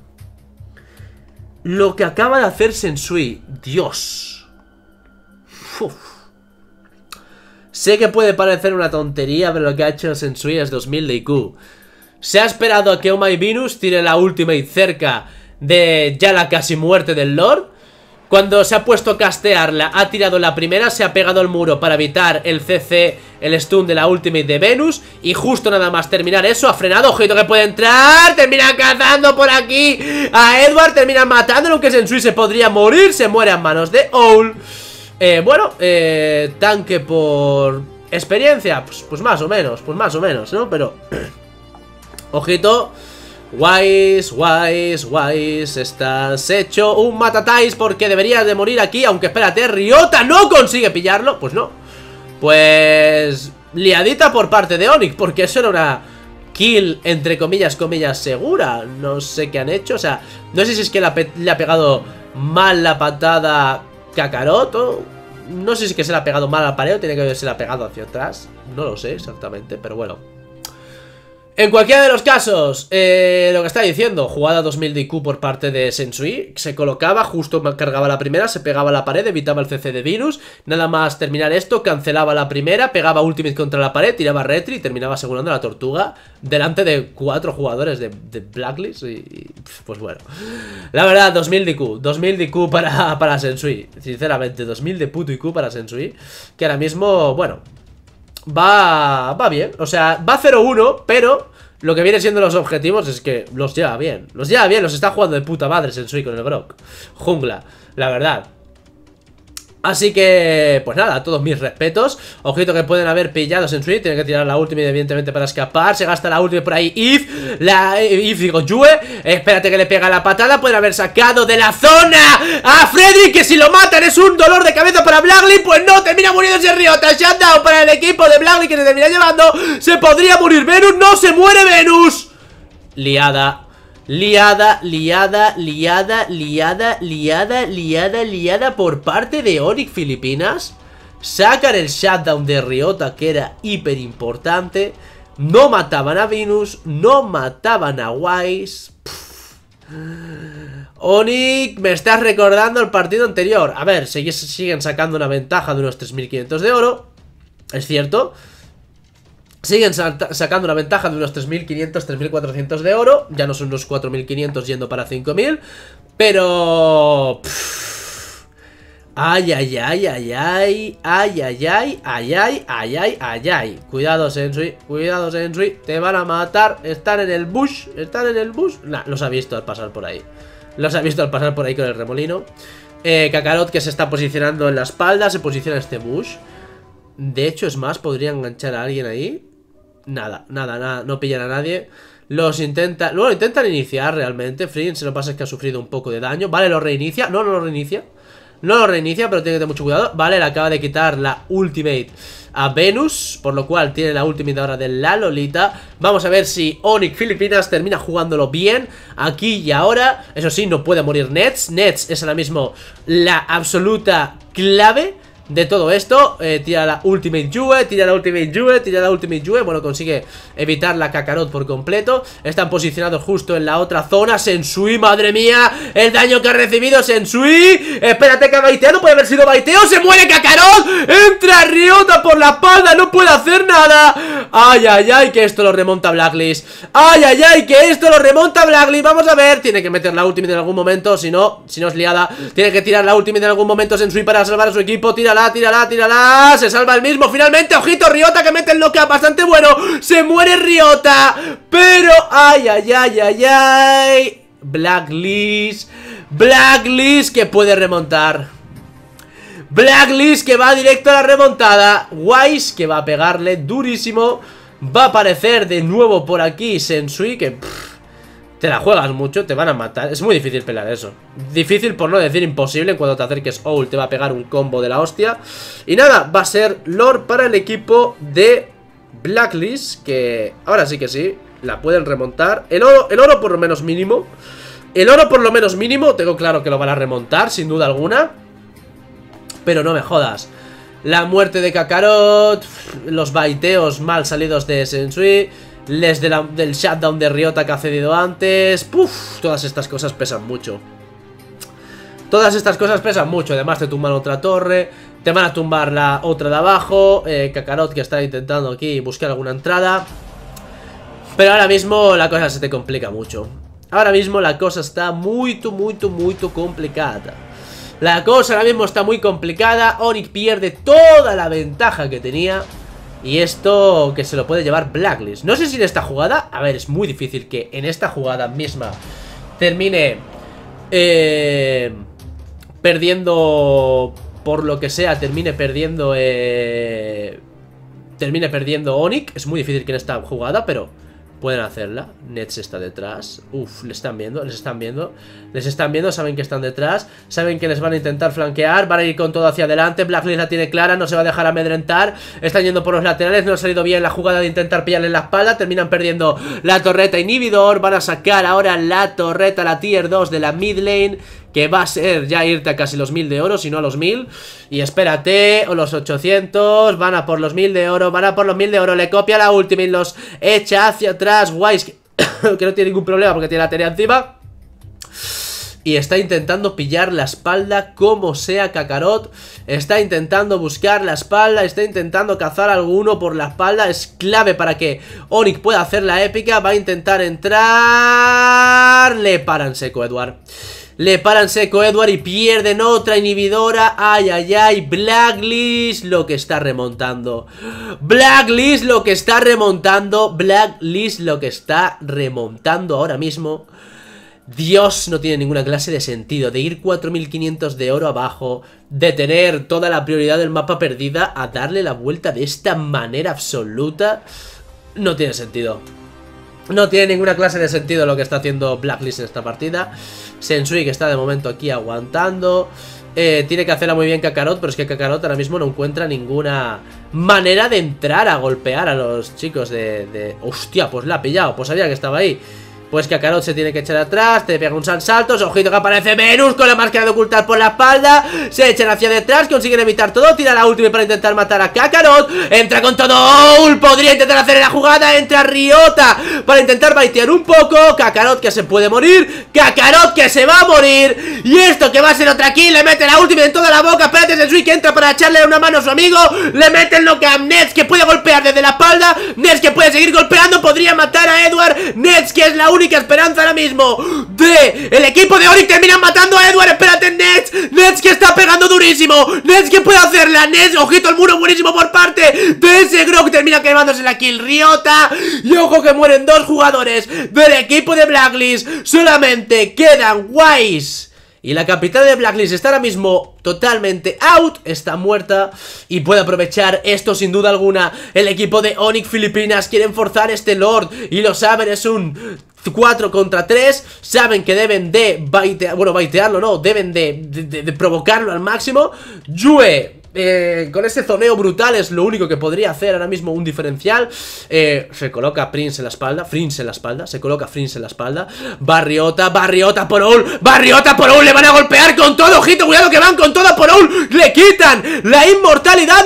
Lo que acaba de hacer Sensui, Dios. Uf. Sé que puede parecer una tontería, pero lo que ha hecho Sensui es 2000 de IQ. Se ha esperado a que Oh My Venus tire la ultimate cerca de ya la casi muerte del Lord. Cuando se ha puesto a castearla, ha tirado la primera, se ha pegado al muro para evitar el CC, el stun de la ultimate de Venus. Y justo nada más terminar eso, ha frenado. Ojito que puede entrar, termina cazando por aquí a Edward, termina matándolo, aunque Sensui se podría morir, se muere a manos de Owl. Bueno, tanque por experiencia, pues más o menos, ¿no? Pero, ojito. Wise, estás hecho un matatáis porque deberías de morir aquí. Aunque espérate, Ryota no consigue pillarlo. Pues no, pues liadita por parte de Onyx, porque eso era una kill, entre comillas, segura. No sé qué han hecho, o sea, no sé si es que le ha pegado mal la patada Kakaroto. No sé si es que se le ha pegado mal al pared, tiene que haberse la pegado hacia atrás. No lo sé exactamente, pero bueno. En cualquiera de los casos, lo que estaba diciendo, jugada 2000 de IQ por parte de Sensui, se colocaba, justo cargaba la primera, se pegaba a la pared, evitaba el CC de Venus, nada más terminar esto, cancelaba la primera, pegaba ultimate contra la pared, tiraba retri y terminaba asegurando la tortuga delante de 4 jugadores de Blacklist y pues bueno. La verdad, 2000 de IQ, 2000 de IQ para Sensui, sinceramente, 2000 de puto IQ para Sensui, que ahora mismo, bueno... Va bien, o sea, va 0-1, pero lo que viene siendo los objetivos es que los lleva bien, los está jugando de puta madre Sensui con el Brock. Jungla, la verdad. Así que, pues nada, todos mis respetos. Ojito que pueden haber pillado Sensui. Tiene que tirar la última evidentemente para escapar. Se gasta la última por ahí If digo, Yue. Espérate que le pega la patada. Pueden haber sacado de la zona a Freddy, que si lo matan es un dolor de cabeza para Blacklist. Pues no, termina muriendo ese Riota. Shutdown para el equipo de Blacklist, que se termina llevando. Se podría morir Venus, no se muere Venus. Liada por parte de Onyx Filipinas. Sacan el shutdown de Riota, que era hiper importante. No mataban a Venus, no mataban a Wise. Onyx, me estás recordando el partido anterior. A ver, siguen sacando una ventaja de unos 3500 de oro. Es cierto. Siguen sacando una ventaja de unos 3500, 3400 de oro. Ya no son unos 4500 yendo para 5000. Pero... Ay. Cuidado, Sensui. Te van a matar. Están en el bush. Nah, los ha visto al pasar por ahí. Con el remolino. Kakarot, que se está posicionando en la espalda. Se posiciona en este bush. De hecho, es más, podría enganchar a alguien ahí. Nada, no pillan a nadie. Luego intentan iniciar realmente. Free, se lo pasa es que ha sufrido un poco de daño. Vale, lo reinicia, no lo reinicia, pero tiene que tener mucho cuidado. Vale, le acaba de quitar la ultimate a Venus, por lo cual tiene la ultimate ahora de la Lolita. Vamos a ver si Onyx Filipinas termina jugándolo bien aquí y ahora. Eso sí, no puede morir Nets. Nets es ahora mismo la absoluta clave de todo esto. Tira la ultimate Yue. Bueno, consigue evitar la Kakarot por completo. Están posicionados justo en la otra zona. Sensui, madre mía, el daño que ha recibido Sensui. Espérate que ha baiteado, puede haber sido baiteo. Se muere Kakarot, entra Riota por la espalda, no puede hacer nada. Ay, que esto lo remonta Blacklist. Vamos a ver, tiene que meter la ultimate en algún momento. Si no es liada. Tiene que tirar la ultimate en algún momento Sensui para salvar a su equipo. Tírala. Se salva el mismo finalmente. Ojito, Riota que mete el knockout bastante bueno. Se muere Riota. Pero, ay. Blacklist que puede remontar. Blacklist que va directo a la remontada. Wise que va a pegarle durísimo. Va a aparecer de nuevo por aquí Sensui, que... te la juegas mucho, te van a matar. Es muy difícil pelear eso. Difícil por no decir imposible. Cuando te acerques Owl te va a pegar un combo de la hostia. Y nada, va a ser Lord para el equipo de Blacklist, que ahora sí que sí, la pueden remontar. El oro por lo menos mínimo. Tengo claro que lo van a remontar, sin duda alguna. Pero no me jodas. La muerte de Kakarot, los baiteos mal salidos de Sensui, del shutdown de Riota que ha cedido antes. Todas estas cosas pesan mucho. Además te tumban otra torre, te van a tumbar la otra de abajo. Kakarot que está intentando aquí buscar alguna entrada. Pero ahora mismo la cosa se te complica mucho. Ahora mismo la cosa está muy complicada. La cosa ahora mismo está muy complicada. Onyx pierde toda la ventaja que tenía. Y esto que se lo puede llevar Blacklist. No sé si en esta jugada, a ver, es muy difícil que en esta jugada misma termine perdiendo, por lo que sea, termine perdiendo Onyx. Es muy difícil que en esta jugada, pero pueden hacerla. Nets está detrás. Les están viendo. Saben que están detrás. Saben que les van a intentar flanquear. Van a ir con todo hacia adelante. Blacklist la tiene clara. No se va a dejar amedrentar. Están yendo por los laterales. No ha salido bien la jugada de intentar pillarle en la espalda. Terminan perdiendo la torreta inhibidor. Van a sacar ahora la torreta, la tier 2 de la mid lane. que va a ser ya irte a casi los 1000 de oro, si no a los 1000. Y espérate, o los 800, van a por los 1000 de oro, van a por los 1000 de oro, le copia la última y los echa hacia atrás. Wise, que no tiene ningún problema porque tiene la tarea encima. Y está intentando pillar la espalda como sea Kakarot. Está intentando buscar la espalda, está intentando cazar a alguno por la espalda. Es clave para que Onyx pueda hacer la épica. Va a intentar entrar. Le paran seco Edward. Le paran seco Edward y pierden otra inhibidora. Ay, ay, ay. Blacklist lo que está remontando. Blacklist lo que está remontando. Blacklist lo que está remontando ahora mismo. Dios, no tiene ninguna clase de sentido de ir 4500 de oro abajo, de tener toda la prioridad del mapa perdida, a darle la vuelta de esta manera absoluta. No tiene sentido. No tiene ninguna clase de sentido lo que está haciendo Blacklist en esta partida. Sensui, que está de momento aquí aguantando. Tiene que hacerla muy bien Kakarot, pero es que Kakarot ahora mismo no encuentra ninguna manera de entrar a golpear a los chicos de... Hostia, pues la ha pillado, pues sabía que estaba ahí. Pues Kakarot se tiene que echar atrás, te pega un saltos, ojito que aparece Venus con la máscara de ocultar por la espalda, se echan hacia detrás, consiguen evitar todo, tira la última para intentar matar a Kakarot, entra con todo, podría intentar hacer la jugada, entra Ryota para intentar baitear un poco, Kakarot que se puede morir, Kakarot que se va a morir, y esto que va a ser otra kill, le mete la última en toda la boca, espérate, Sensui que entra para echarle una mano a su amigo, le mete el knockout, Nets que puede golpear desde la espalda, Nets que puede seguir golpeando, podría matar a Edward, Nets que es la única esperanza ahora mismo de el equipo de Onyx. Terminan matando a Edward, espérate Nets, Nets que está pegando durísimo, Nets que puede hacerla, Nets, ojito el muro buenísimo por parte de ese Grog, termina quemándose la kill Ryota, y ojo que mueren dos jugadores del equipo de Blacklist, solamente quedan Wise y la capitana de Blacklist está ahora mismo totalmente out, está muerta y puede aprovechar esto sin duda alguna. El equipo de Onyx Filipinas quieren forzar este Lord y lo saben, es un 4 contra 3, saben que deben de baitearlo, no, deben de provocarlo al máximo. Yue con ese zoneo brutal es lo único que podría hacer ahora mismo un diferencial. Se coloca Prince en la espalda, se coloca Prince en la espalda. Barriota por Owl, le van a golpear con todo, ojito, cuidado que van con todo por Owl, le quitan la inmortalidad,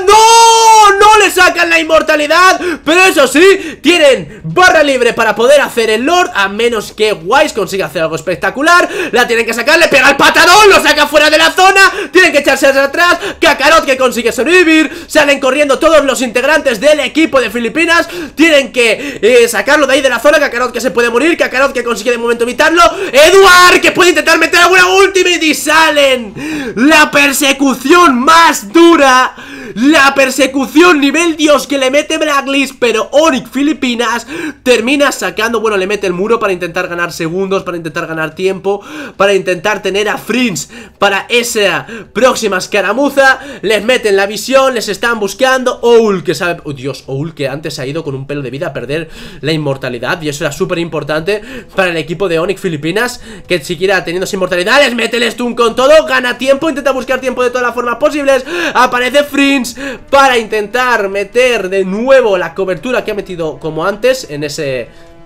no le sacan la inmortalidad, pero eso sí, tienen barra libre para poder hacer el Lord, a menos que Wise consiga hacer algo espectacular. La tienen que sacar, le pega el patadón, lo saca fuera de la zona, tienen que echarse hacia atrás, Kakarot que consigue sobrevivir, salen corriendo todos los integrantes del equipo de Filipinas, tienen que sacarlo de ahí de la zona, Kakarot que se puede morir, Kakarot que consigue de momento evitarlo, Edward que puede intentar meter alguna ultimate y salen. La persecución más dura, la persecución nivel Dios que le mete Blacklist, pero Onyx Filipinas termina sacando, bueno, le mete el muro para intentar ganar segundos, para intentar ganar tiempo, para intentar tener a Prince para esa próxima escaramuza. Les meten la visión, les están buscando. Owl que sabe, oh Dios, Owl que antes ha ido con un pelo de vida a perder la inmortalidad, y eso era súper importante para el equipo de Onyx Filipinas, que siquiera teniendo esa inmortalidad les mete el stun con todo, gana tiempo, intenta buscar tiempo de todas las formas posibles, aparece Prince para intentar meter de nuevo la cobertura que ha metido como antes en esa,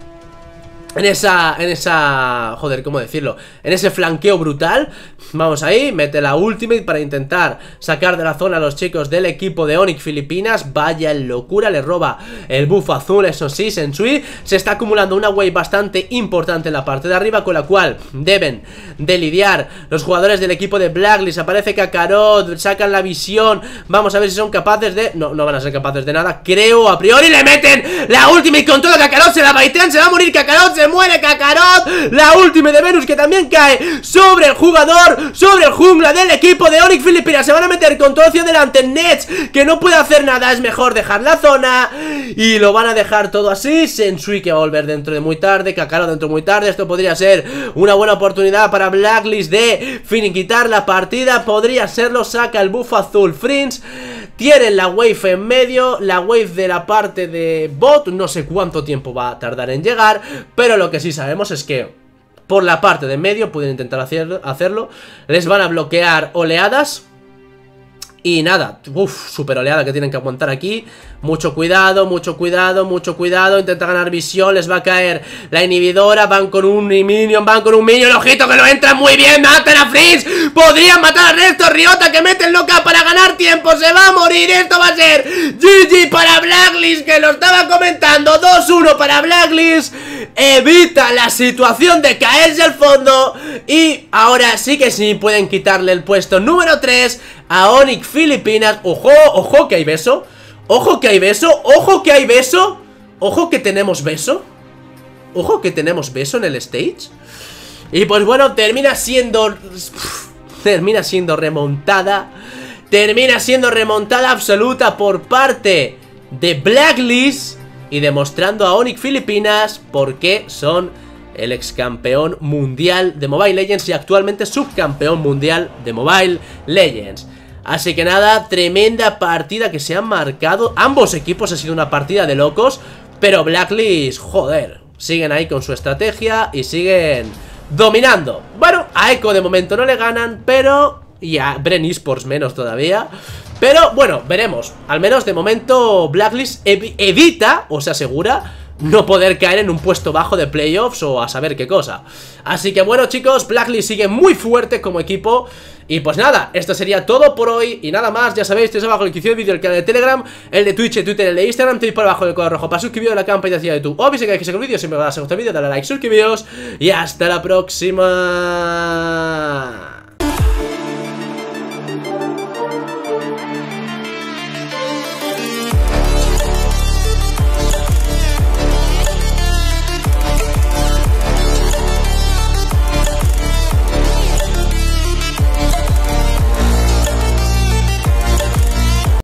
joder, ¿cómo decirlo? En ese flanqueo brutal. Vamos ahí, mete la ultimate para intentar sacar de la zona a los chicos del equipo de Onyx Filipinas. Vaya locura, le roba el buff azul, eso sí, Sensui. Se está acumulando una wave bastante importante en la parte de arriba, con la cual deben de lidiar los jugadores del equipo de Blacklist. Aparece Kakarot, sacan la visión. Vamos a ver si son capaces de... No van a ser capaces de nada, creo, a priori. Le meten la ultimate con todo, Kakarot se la baitean, se va a morir Kakarot, se muere Kakarot. La última de Venus que también cae sobre el jugador, sobre el jungla del equipo de Onyx Filipinas. Se van a meter con todo hacia adelante. Nets que no puede hacer nada, es mejor dejar la zona y lo van a dejar todo así. Sensui que va a volver dentro de muy tarde, Kakarot dentro de muy tarde. Esto podría ser una buena oportunidad para Blacklist de finiquitar la partida, podría serlo. Saca el buff azul Prince. Tienen la wave en medio, la wave de la parte de bot, no sé cuánto tiempo va a tardar en llegar, pero lo que sí sabemos es que por la parte de medio pueden intentar hacerlo. Les van a bloquear oleadas Y nada, super oleada que tienen que aguantar aquí. Mucho cuidado, mucho cuidado, mucho cuidado. Intenta ganar visión, les va a caer la inhibidora. Van con un minion, ojito que lo entran muy bien. Matan a Freeze, podrían matar a Resto. Ryota que mete el loca para ganar tiempo. Se va a morir, esto va a ser GG para Blacklist, que lo estaba comentando. 2-1 para Blacklist. Evita la situación de caerse al fondo. Y ahora sí que sí pueden quitarle el puesto número 3 a Onyx Filipinas. Ojo, ojo que hay beso. Ojo que hay beso, ojo que hay beso. Ojo que tenemos beso. Ojo que tenemos beso en el stage. Y pues bueno, termina siendo remontada. Termina siendo remontada absoluta por parte de Blacklist. Y demostrando a Onyx Filipinas por qué son el ex campeón mundial de Mobile Legends y actualmente subcampeón mundial de Mobile Legends. Así que nada, tremenda partida que se han marcado. Ambos equipos ha sido una partida de locos. Pero Blacklist, joder, siguen ahí con su estrategia y siguen dominando. Bueno, a Echo de momento no le ganan, pero... y a Bren Esports menos todavía. Pero bueno, veremos. Al menos de momento Blacklist evita, o se asegura, no poder caer en un puesto bajo de playoffs o a saber qué cosa. Así que bueno, chicos, Blacklist sigue muy fuerte como equipo. Y pues nada, esto sería todo por hoy. Y nada más, ya sabéis, tenéis abajo el descripción del vídeo, el canal de Telegram, el de Twitch, el Twitter, el de Instagram. Tenéis por abajo el cuadro rojo para suscribiros a la campanita de YouTube. O si queréis que se el vídeo, siempre me va a hacer este vídeo, dale a like, suscribiros. Y hasta la próxima.